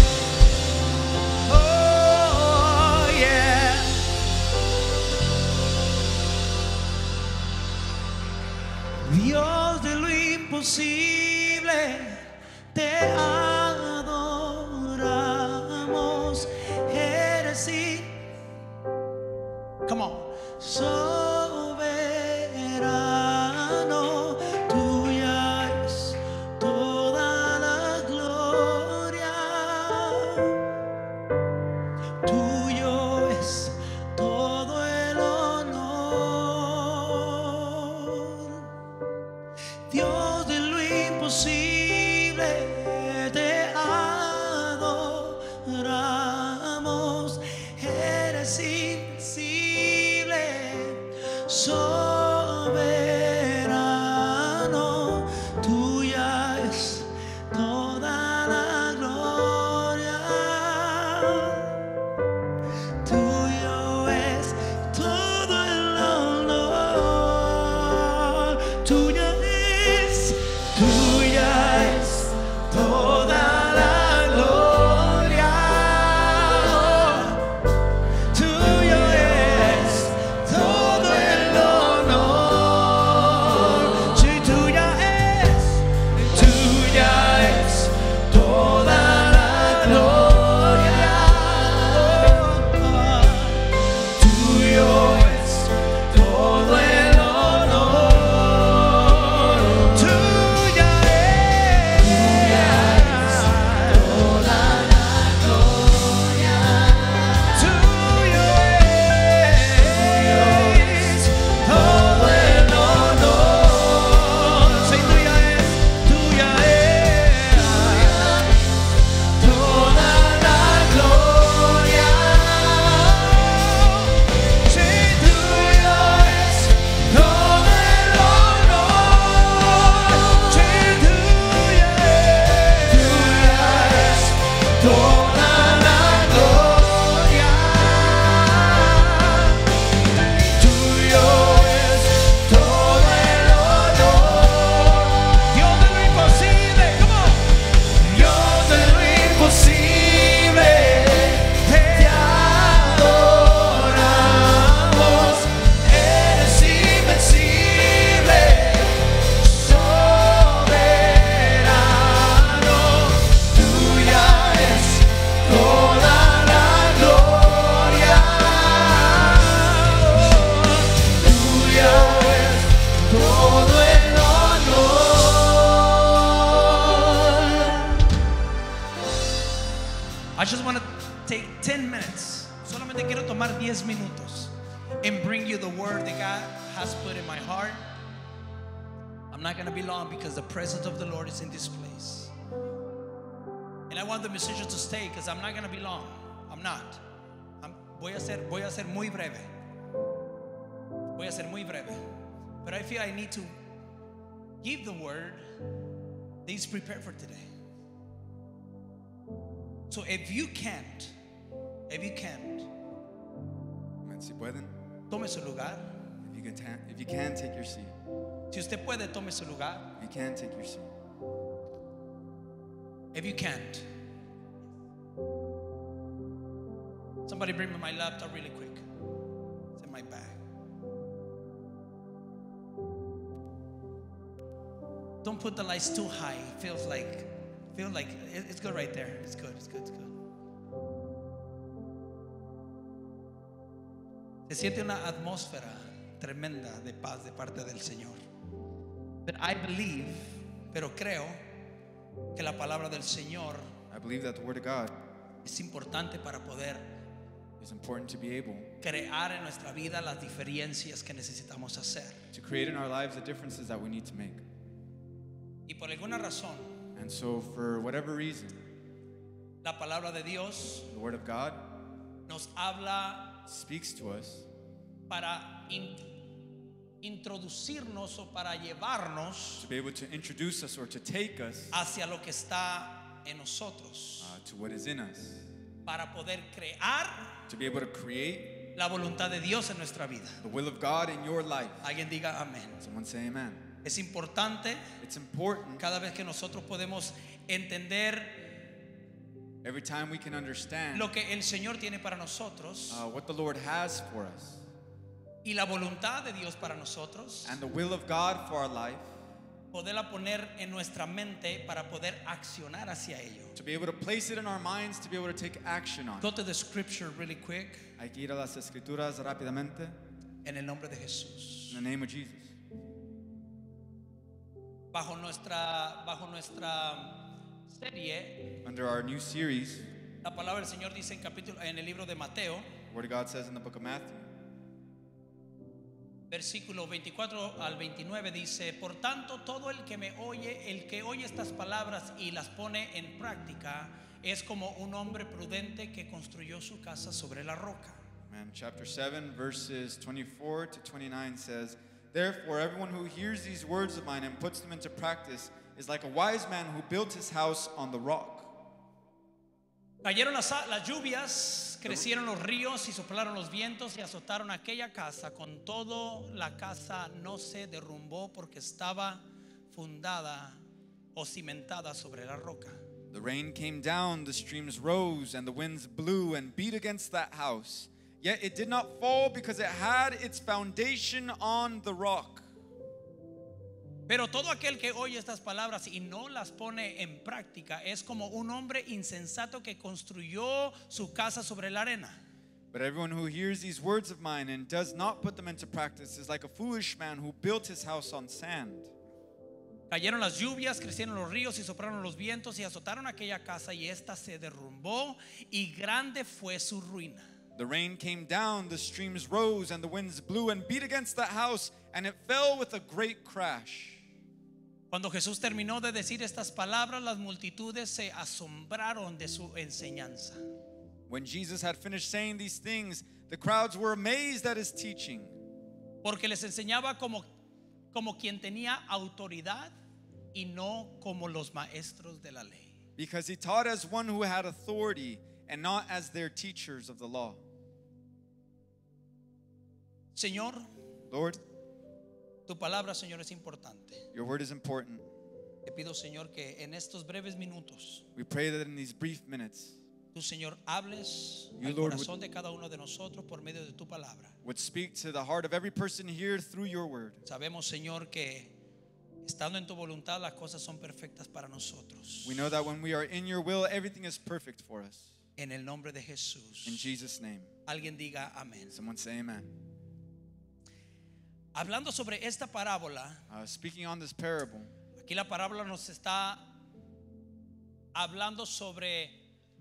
Dios de lo imposible, te adoramos. Eres come on, soberano. Tuya es toda la gloria. Tuyo es todo el honor. Dios de lo imposible, te adoramos. Eres invencible, soberano. Tuya es toda la gloria. Tuyo es todo el honor. Tuya es I just want to take 10 minutes. Solamente quiero tomar 10 minutos and bring you the word that God has put in my heart. I'm not going to be long because the presence of the Lord is in this place. And I want the musicians to stay because I'm not going to be long. I'm not. Voy a ser muy breve. Voy a ser muy breve. But I feel I need to give the word that is prepared for today. So if you can't, Amen. Si pueden, tome su lugar. if you can take your seat. Si usted puede, tome su lugar. If you can take your seat. If you can't, somebody bring me my laptop really quick. It's in my bag. Don't put the lights too high. It feels like it's good right there. It's good. Se siente una atmósfera tremenda de paz de parte del Señor. But I believe, pero creo que la palabra del Señor I believe that the Word of God es importante para poder is important to be able crear en nuestra vida las diferencias que necesitamos hacer. to create in our lives the differences that we need to make. Y por alguna razón, And so, for whatever reason, la palabra de Dios the Word of God nos habla speaks to us para introducirnos o para llevarnos to be able to introduce us or to take us hacia lo que está en nosotros, to what is in us, para poder crear to be able to create la voluntad de Dios en nuestra vida. the will of God in your life. Alguien diga amén. Someone say amen. Es importante It's important cada vez que nosotros podemos entender every time we can understand lo que el Señor tiene para nosotros what the Lord has for us y la voluntad de Dios para nosotros, and the will of God for our life, poderla poner en nuestra mente para poder accionar hacia ello. to be able to place it in our minds, to be able to take action on Go it. to the scripture really quick Hay que ir a las escrituras rápidamente en el nombre de Jesús. in the name of Jesus. Bajo nuestra serie, Under our new series, la palabra del Señor dice en el libro de Mateo, the Word of God says in the book of Matthew, versículo 24 al 29 dice: por tanto, todo el que oye estas palabras y las pone en práctica es como un hombre prudente que construyó su casa sobre la roca. and chapter 7, verses 24 to 29 says, therefore, everyone who hears these words of mine and puts them into practice is like a wise man who built his house on the rock. Cayeron las lluvias, crecieron los ríos y soplaron los vientos y azotaron aquella casa. Con todo, la casa no se derrumbó porque estaba fundada o cimentada sobre la roca. The rain came down, the streams rose, and the winds blew and beat against that house. Yet it did not fall because it had its foundation on the rock. Pero todo aquel que oye estas palabras y no las pone en práctica es como un hombre insensato que construyó su casa sobre la arena. But everyone who hears these words of mine and does not put them into practice is like a foolish man who built his house on sand. Cayeron las lluvias, crecieron los ríos y soplaron los vientos y azotaron aquella casa y ésta se derrumbó y grande fue su ruina. The rain came down, the streams rose, and the winds blew and beat against that house, and it fell with a great crash. Cuando Jesús terminó de decir estas palabras, las multitudes se asombraron de su enseñanza. When Jesus had finished saying these things, the crowds were amazed at his teaching, Porque les enseñaba como quien tenía autoridad y no como los maestros de la ley. because he taught as one who had authority and not as their teachers of the law. Señor, Lord, tu palabra, Señor, es importante. your word is important. Te pido, Señor, que en estos breves minutos We pray that in these brief minutes, tú, Señor, hables You, al Lord, corazón de cada uno de nosotros por medio de tu palabra. would speak to the heart of every person here through your word. Sabemos, Señor, que estando en tu voluntad las cosas son perfectas para nosotros. We know that when we are in your will, everything is perfect for us. En el nombre de Jesús. In Jesus' name. Alguien diga amén. Someone say amen. Hablando sobre esta parábola, Speaking on this parable, aquí la parábola nos está hablando sobre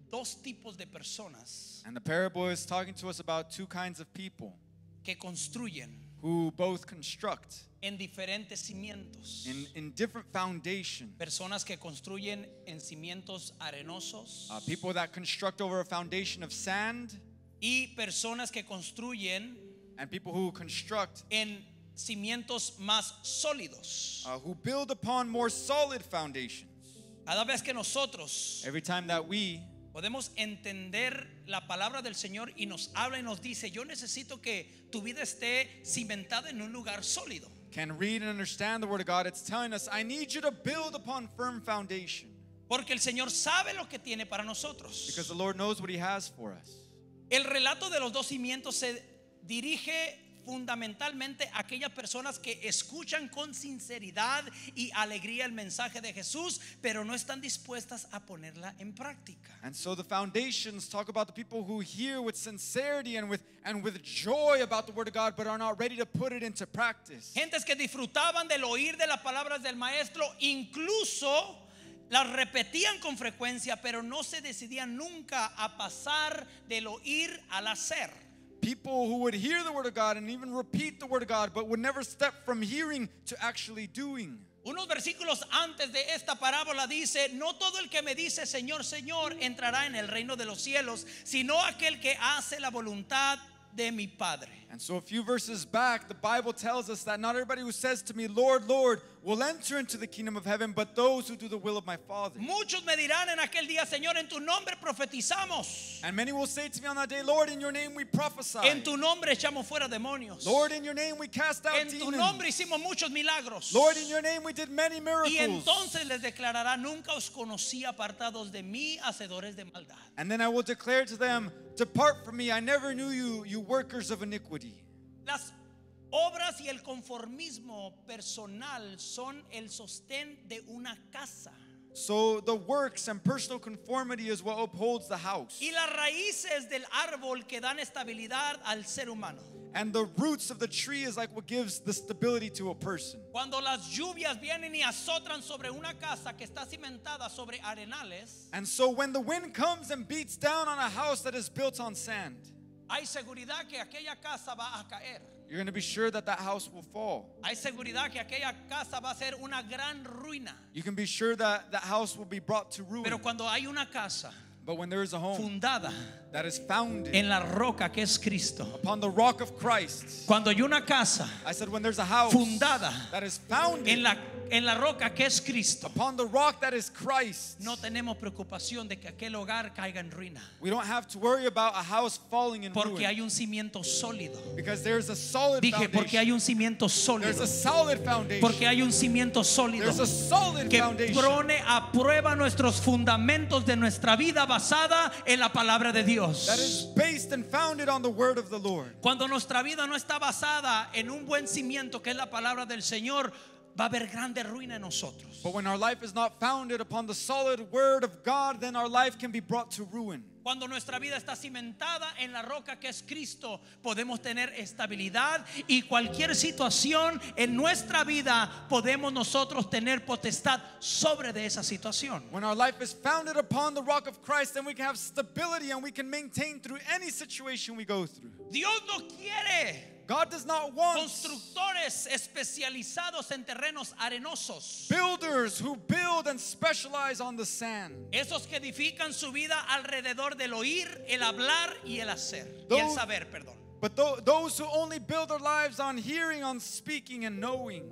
dos tipos de personas And the parable is talking to us about two kinds of people que construyen who both construct en diferentes cimientos. in different foundations. Personas que construyen en cimientos arenosos People that construct over a foundation of sand, y personas que construyen and people who construct, en cimientos más sólidos. who build upon more solid foundations. Cada vez que nosotros Every time that we podemos entender la palabra del Señor y nos habla y nos dice, yo necesito que tu vida esté cimentada en un lugar sólido. can read and understand the Word of God, it's telling us, I need you to build upon firm foundation. Porque el Señor sabe lo que tiene para nosotros. Because the Lord knows what He has for us. El relato de los dos cimientos se dirige fundamentalmente a aquellas personas que escuchan con sinceridad y alegría el mensaje de Jesús, pero no están dispuestas a ponerla en práctica. And so the foundations talk about the people who hear with sincerity and with joy about the Word of God, but are not ready to put it into practice. Gentes que disfrutaban del oír de las palabras del maestro, incluso las repetían con frecuencia, pero no se decidían nunca a pasar del oír al hacer. People who would hear the Word of God and even repeat the Word of God, but would never step from hearing to actually doing. Unos versículos antes de esta parábola dice, no todo el que me dice Señor, Señor entrará en el reino de los cielos, sino aquel que hace la voluntad de mi Padre. And so a few verses back, the Bible tells us that not everybody who says to me, Lord, Lord, will enter into the kingdom of heaven, but those who do the will of my Father. Muchos me dirán en aquel día, Señor, en tu nombre profetizamos. And many will say to me on that day, Lord, in your name we prophesy. En tu nombre echamos fuera demonios. Lord, in your name we cast out En tu demons. nombre hicimos muchos milagros. Lord, in your name we did many miracles. Y entonces les declarará, nunca os conocí, apartados de mí, hacedores de maldad. And then I will declare to them, depart from me, I never knew you, you workers of iniquity. Las obras y el conformismo personal son el sostén de una casa. So the works and personal conformity is what upholds the house. Y las raíces del árbol que dan estabilidad al ser humano. And the roots of the tree is like what gives the stability to a person. Cuando las lluvias vienen y azotran sobre una casa que está cimentada sobre arenales, And so when the wind comes and beats down on a house that is built on sand, hay seguridad que aquella casa va a caer. you're going to be sure that that house will fall. Hay seguridad que aquella casa va a ser una gran ruina. You can be sure that that house will be brought to ruin. Pero cuando hay una casa But when there is a home fundada that is founded en la roca que es Cristo, upon the rock of Christ, cuando hay una casa I said when there's a house fundada that is founded en la roca que es Cristo, upon the rock that is Christ, no tenemos preocupación de que aquel hogar caiga en ruina, we don't have to worry about a house falling in porque ruin. hay un cimiento sólido. Because there's a solid Dije, porque hay foundation. un cimiento There's a sólido. solid foundation. Porque hay un cimiento sólido There's a solid que foundation pone a prueba nuestros fundamentos de nuestra vida basada en la palabra de Dios. that is based and founded on the word of the Lord. Cuando nuestra vida no está basada en un buen cimiento que es la palabra del Señor, va a haber grande ruina en nosotros. But when our life is not founded upon the solid word of God, then our life can be brought to ruin. Cuando nuestra vida está cimentada en la roca que es Cristo, podemos tener estabilidad y cualquier situación en nuestra vida podemos nosotros tener potestad sobre de esa situación. When our life is founded upon the rock of Christ, then we can have stability and we can maintain through any situation we go through. Dios no quiere God does not want constructores especializados en terrenos arenosos, builders who build and specialize on the sand. esos que edifican su vida alrededor del oír, el hablar y el hacer y el Those- saber, perdón. But those who only build their lives on hearing, on speaking, and knowing.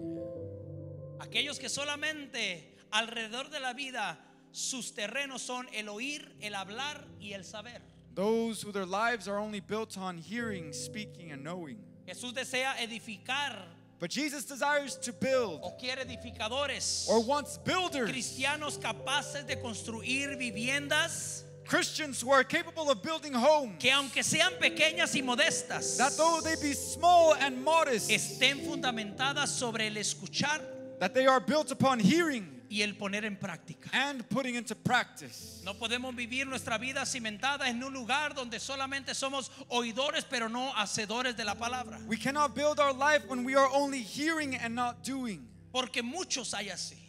Aquellos que solamente alrededor de la vida sus terrenos son el oír, el hablar y el saber. Those who their lives are only built on hearing, speaking, and knowing. Jesús desea edificar But Jesus desires to build o quiere edificadores, or wants builders, cristianos capaces de construir viviendas Christians who are capable of building homes, que aunque sean pequeñas y modestas, that though they be small and modest, estén fundamentadas sobre el escuchar that they are built upon hearing y el poner en práctica. and putting into practice. No podemos vivir nuestra vida cimentada en un lugar donde solamente somos oidores pero no hacedores de la palabra. We cannot build our life when we are only hearing and not doing. Porque muchos hay así.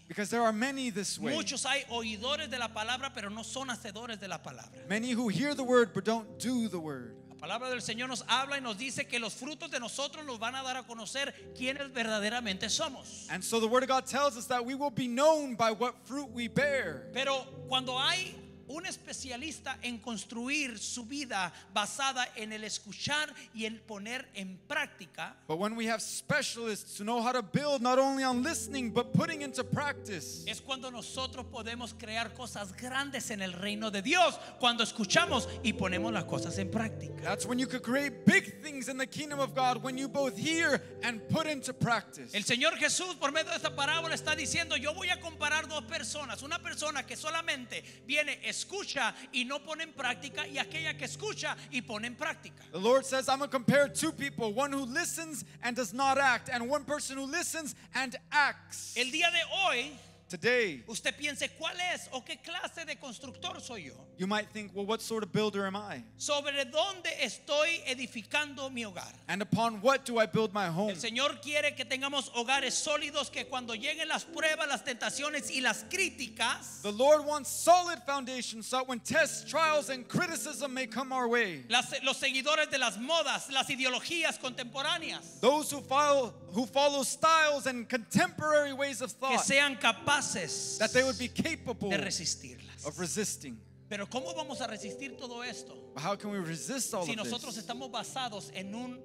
Because there are many this way. Muchos hay oidores de la palabra, pero no son hacedores de la palabra. Many who hear the word but don't do the word. La palabra del Señor nos habla y nos dice que los frutos de nosotros nos van a dar a conocer quiénes verdaderamente somos. And so the word of God tells us that we will be known by what fruit we bear. Pero cuando hay un especialista en construir su vida basada en el escuchar y el poner en práctica, But when we have specialists who know how to build not only on listening but putting into practice, es cuando nosotros podemos crear cosas grandes en el reino de Dios, cuando escuchamos y ponemos las cosas en práctica. that's when you could create big things in the kingdom of God, when you both hear and put into practice. El Señor Jesús por medio de esta parábola está diciendo: yo voy a comparar dos personas, una persona que solamente viene, escucha y no pone en práctica, y aquella que escucha y pone en práctica. The Lord says, I'm going to compare two people, one who listens and does not act, and one person who listens and acts. El día de hoy Today, usted piense cuál es o qué clase de constructor soy yo, you might think, well, what sort of builder am I? sobre dónde estoy edificando mi hogar. And upon what do I build my home? El Señor quiere que tengamos hogares sólidos, que cuando lleguen las pruebas, las tentaciones y las críticas, The Lord wants solid foundations so that when tests, trials, and criticism may come our way, los seguidores de las modas, las ideologías contemporáneas, those who follow styles and contemporary ways of que thought, sean capaces that they would be capable de resistirlas. of resisting. Pero ¿cómo vamos a resistir todo esto But how can we resist all si of nosotros this? estamos basados en un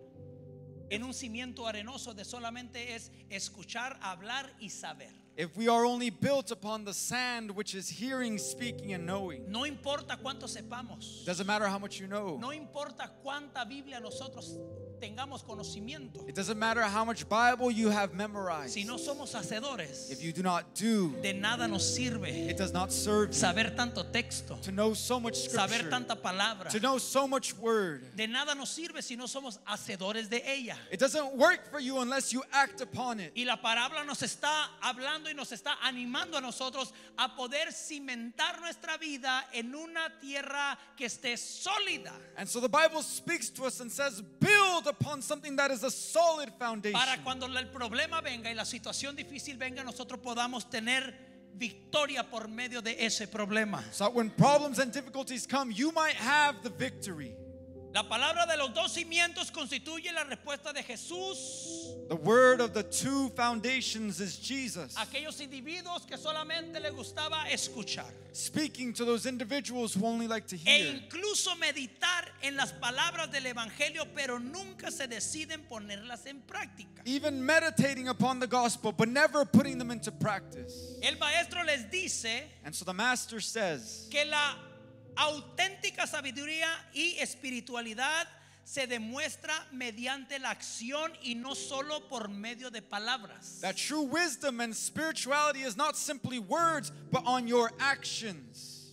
cimiento arenoso de solamente es escuchar, hablar y saber? If we are only built upon the sand, which is hearing, speaking, and knowing, No importa cuánto sepamos, doesn't matter how much you know. no importa cuánta Biblia nosotros tengamos conocimiento, It doesn't matter how much Bible you have memorized. si no somos hacedores, If you do not do, de nada nos sirve it does not serve you. saber tanto texto, To know so much saber scripture, tanta palabra. to know so much word. De nada nos sirve si no somos hacedores de ella. It doesn't work for you unless you act upon it. Y la parábola nos está hablando y nos está animando a nosotros a poder cimentar nuestra vida en una tierra que esté sólida, And so the Bible speaks to us and says, build upon something that is a solid foundation. para cuando el problema venga y la situación difícil venga, nosotros podamos tener victoria por medio de ese problema. So that when problems and difficulties come, you might have the victory. La palabra de los dos cimientos constituye la respuesta de Jesús The word of the two foundations is Jesus, a aquellos individuos que solamente les gustaba escuchar speaking to those individuals who only like to e hear. incluso meditar en las palabras del evangelio, pero nunca se deciden ponerlas en práctica. Even meditating upon the gospel, but never putting them into practice. El maestro les dice And so the master says que la auténtica sabiduría y espiritualidad se demuestra mediante la acción y no solo por medio de palabras. that true wisdom and spirituality is not simply words, but on your actions.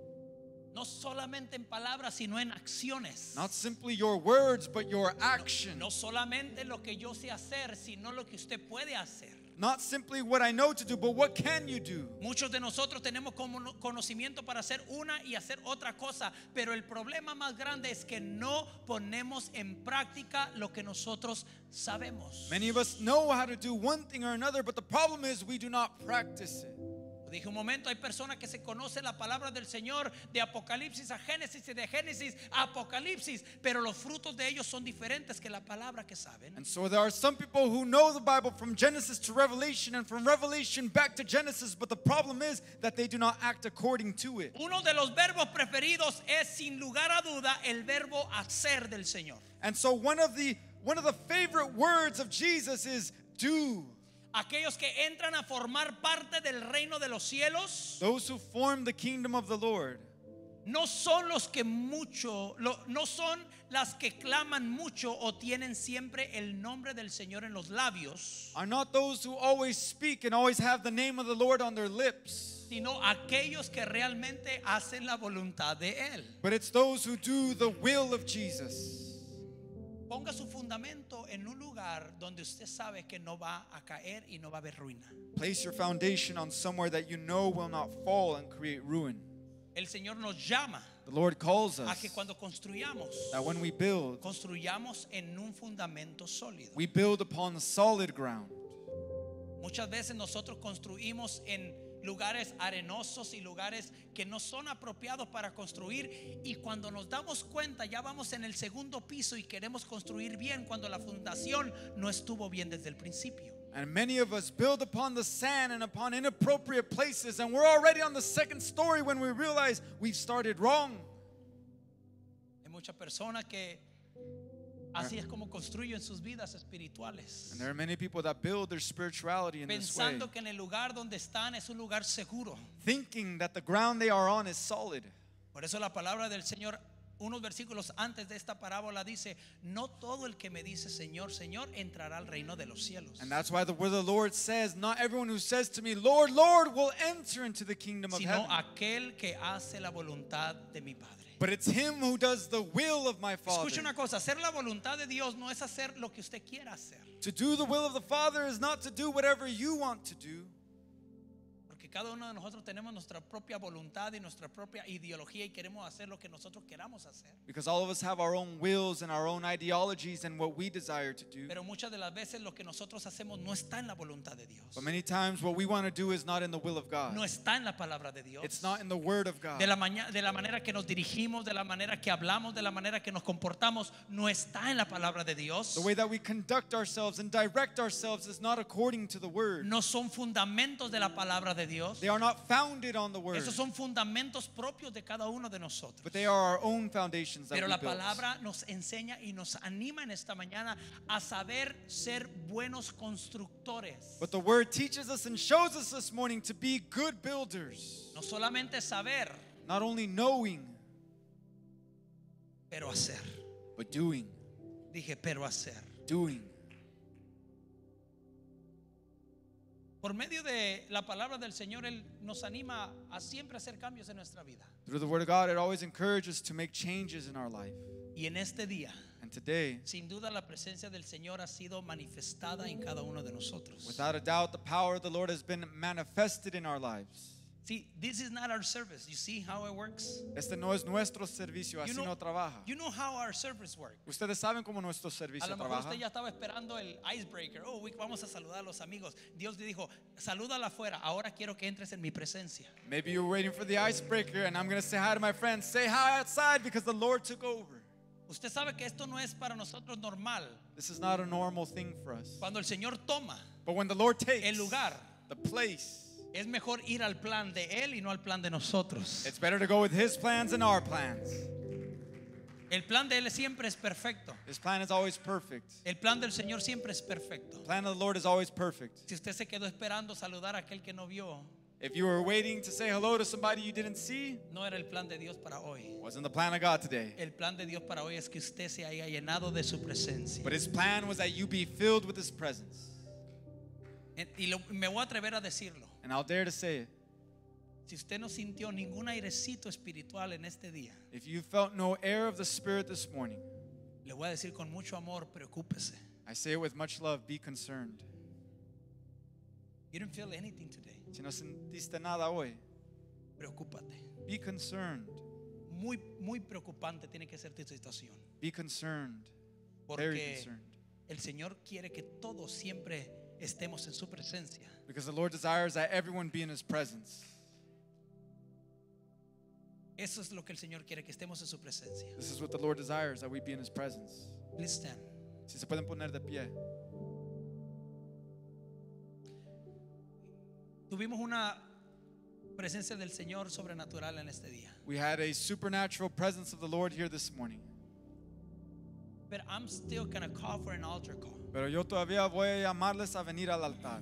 No solamente en palabras, sino en acciones. Not simply your words, but your action. No solamente lo que yo sé hacer, sino lo que usted puede hacer. Not simply what I know to do, but what can you do? Muchos de nosotros tenemos conocimiento para hacer una y hacer otra cosa, pero el problema más grande es que no ponemos en práctica lo que nosotros sabemos. Many of us know how to do one thing or another, but the problem is we do not practice it. Dije un momento, hay personas que se conocen la palabra del Señor de Apocalipsis a Génesis y de Génesis a Apocalipsis, pero los frutos de ellos son diferentes que la palabra que saben. And so there are some people who know the Bible from Genesis to Revelation and from Revelation back to Genesis, but the problem is that they do not act according to it. Uno de los verbos preferidos es sin lugar a duda el verbo hacer del Señor. And so one of the favorite words of Jesus is do. Aquellos que entran a formar parte del reino de los cielos Those who form the kingdom of the Lord no son los que no son las que claman mucho o tienen siempre el nombre del Señor en los labios, are not those who always speak and always have the name of the Lord on their lips, sino aquellos que realmente hacen la voluntad de Él. but it's those who do the will of Jesus. Ponga su fundamento en un lugar donde usted sabe que no va a caer y no va a haber ruina. Place your foundation on somewhere that you know will not fall and create ruin. El Señor nos llama The Lord calls a us que cuando construyamos, that when we build, construyamos en un fundamento sólido. we build upon solid ground. Muchas veces nosotros construimos en lugares arenosos y lugares que no son apropiados para construir, y cuando nos damos cuenta ya vamos en el segundo piso y queremos construir bien cuando la fundación no estuvo bien desde el principio. And many of us build upon the sand and upon inappropriate places, and we're already on the second story when we realize we've started wrong. Hay muchas personas que así es como construyen sus vidas espirituales, And there are many people that build their spirituality in this way, pensando que en el lugar donde están es un lugar seguro. thinking that the ground they are on is solid. Por eso la palabra del Señor, unos versículos antes de esta parábola, dice: no todo el que me dice Señor, Señor entrará al reino de los cielos, And that's why the word of the Lord says, not everyone who says to me, Lord, Lord, will enter into the kingdom of sino heaven. aquel que hace la voluntad de mi Padre. But it's him who does the will of my Father. Escuche una cosa, hacer la voluntad de Dios no es hacer lo que usted quiera hacer, To do the will of the Father is not to do whatever you want to do. porque cada uno de nosotros tenemos nuestra propia voluntad y nuestra propia ideología y queremos hacer lo que nosotros queramos hacer. Because all of us have our own wills and our own ideologies and what we desire to do. Pero muchas de las veces lo que nosotros hacemos no está en la voluntad de Dios, But many times what we want to do is not in the will of God. no está en la palabra de Dios. It's not in the word of God. De la manera que nos dirigimos, de la manera que hablamos, de la manera que nos comportamos, no está en la palabra de Dios. The way that we conduct ourselves and direct ourselves is not according to the word. No son fundamentos de la palabra de Dios. They are not founded on the word. Esos son fundamentos propios de cada uno de nosotros. But they are our own foundations that Pero we la built. palabra nos enseña y nos anima en esta mañana a saber ser buenos constructores. But the word teaches us and shows us this morning to be good builders. No solamente saber, Not only knowing, pero hacer. but doing. Dije, pero hacer. Doing. Por medio de la palabra del Señor, Él nos anima a siempre hacer cambios en nuestra vida. Through the word of God, it always encourages us to make changes in our life. Y en este día, And today, sin duda, la presencia del Señor ha sido manifestada en cada uno de nosotros. without a doubt, the power of the Lord has been manifested in our lives. See, this is not our service. You see how it works? Este no es nuestro servicio, así no trabaja. You know how our service works. Ustedes saben cómo nuestro A servicio lo mejor trabaja. usted ya estaba esperando el icebreaker. Oh, vamos a saludar a los amigos. Dios le dijo, salúdala afuera. Ahora quiero que entres en mi presencia. Maybe you're waiting for the icebreaker, and I'm going to say hi to my friends. Say hi outside because the Lord took over. Usted sabe que esto no es para nosotros normal. This is not a normal thing for us. Cuando el Señor toma But when the Lord takes el lugar, the place, es mejor ir al plan de Él y no al plan de nosotros. it's better to go with His plans and our plans. El plan de Él siempre es perfecto. His plan is always perfect. El plan del Señor siempre es perfecto. The plan of the Lord is always perfect. Si usted se quedó esperando saludar a aquel que no vio, If you were waiting to say hello to somebody you didn't see, no era el plan de Dios para hoy. wasn't the plan of God today. El plan de Dios para hoy es que usted se haya llenado de su presencia. But His plan was that you be filled with His presence. Y me voy a atrever a decirlo. And I'll dare to say it. Si usted no sintió ningún airecito espiritual en este día, If you felt no air of the Spirit this morning, le voy a decir con mucho amor, preocúpese. I say it with much love, be concerned. You didn't feel anything today. Si no sentiste nada hoy, Preocúpate. be concerned. Muy, muy preocupante tiene que ser tu situación. Be concerned. Very Porque concerned. el Señor quiere que todos siempre estemos en su presencia. Because the Lord desires that everyone be in His presence. Eso es lo que el Señor quiere, que estemos en su presencia. This is what the Lord desires, that we be in His presence. Please stand. Si se pueden poner de pie. Tuvimos una presencia del Señor sobrenatural en este día. We had a supernatural presence of the Lord here this morning. But I'm still gonna call for an altar call. Pero yo todavía voy a llamarles a venir al altar.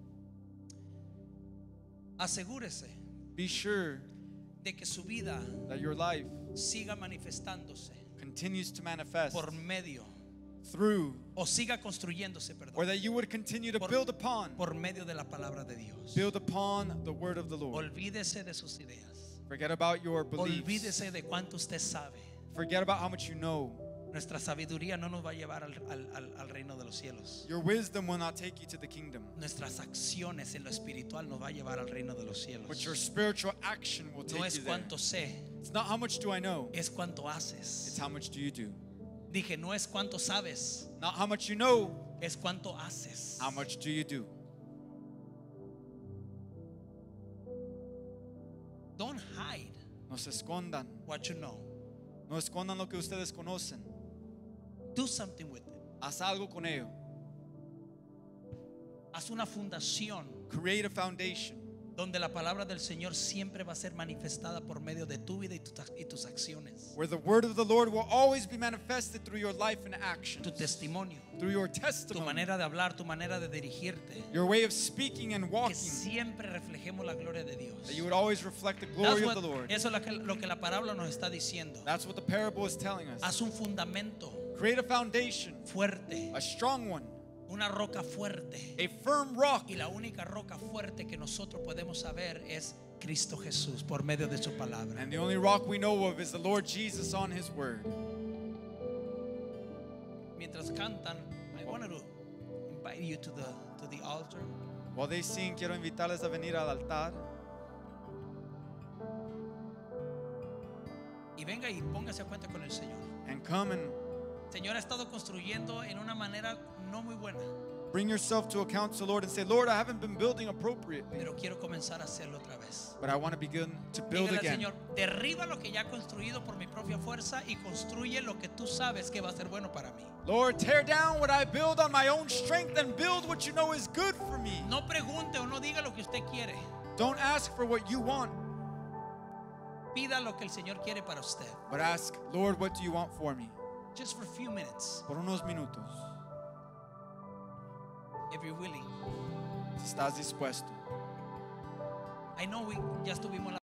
Asegúrese Be sure de que su vida that your life siga manifestándose continues to manifest por medio, through, o siga construyéndose, or perdón, that you would continue to Por- build upon medio de la palabra de Dios. build upon the word of the Lord. Olvídese de sus ideas. Forget about your beliefs. Olvídese de cuánto usted sabe. Forget about how much you know. Nuestra sabiduría no nos va a llevar al reino de los cielos. Your wisdom will not take you to the kingdom, Nuestras acciones en lo espiritual nos va a llevar al reino de los cielos. but your spiritual action will No take es you there. cuánto sé, It's not how much do I know, es cuánto it's haces. how much do you do. Dije, no es cuánto sabes, Not how much you know, es cuánto haces. how much do you do. Don't hide No se escondan. what you know. No escondan lo que ustedes conocen. Do something with it. Haz algo con ello. Haz una fundación Create a foundation donde la palabra del Señor siempre va a ser manifestada por medio de tu vida y tus acciones, where the word of the Lord will always be manifested through your life and action, tu testimonio, through your tu testimony, manera de hablar, tu manera de dirigirte, your way of speaking and que walking, siempre reflejemos la gloria de Dios. that you would always reflect the That's glory what- of the Lord. Eso es lo que la parábola nos está diciendo. That's what the parable is telling us. Haz un fundamento Create a foundation, fuerte, a strong one, una roca fuerte. a firm rock. Y la única roca fuerte que nosotros podemos saber es Cristo Jesús por medio de su palabra. And the only rock we know of is the Lord Jesus on his word. Mientras cantan, I wanted to invite you to the altar. While they sing, quiero invitarles a venir al altar. Y venga y póngase a cuenta con el Señor. And come and El Señor ha estado construyendo en una manera no muy buena, bring yourself to account to the Lord and say, Lord, I haven't been building appropriately, pero quiero comenzar a hacerlo otra vez. but I want to begin to build Dígale al again. Señor, derriba lo que ya he construido por mi propia fuerza y construye lo que tú sabes que va a ser bueno para mí. Lord, tear down what I build on my own strength and build what you know is good for me. No pregunte o no diga lo que usted quiere. Don't ask for what you want, Pida lo que el Señor quiere para usted. but ask, Lord, what do you want for me? Just for a few minutes, Por unos minutos. if you're willing. Si estás dispuesto. I know ya estuvimos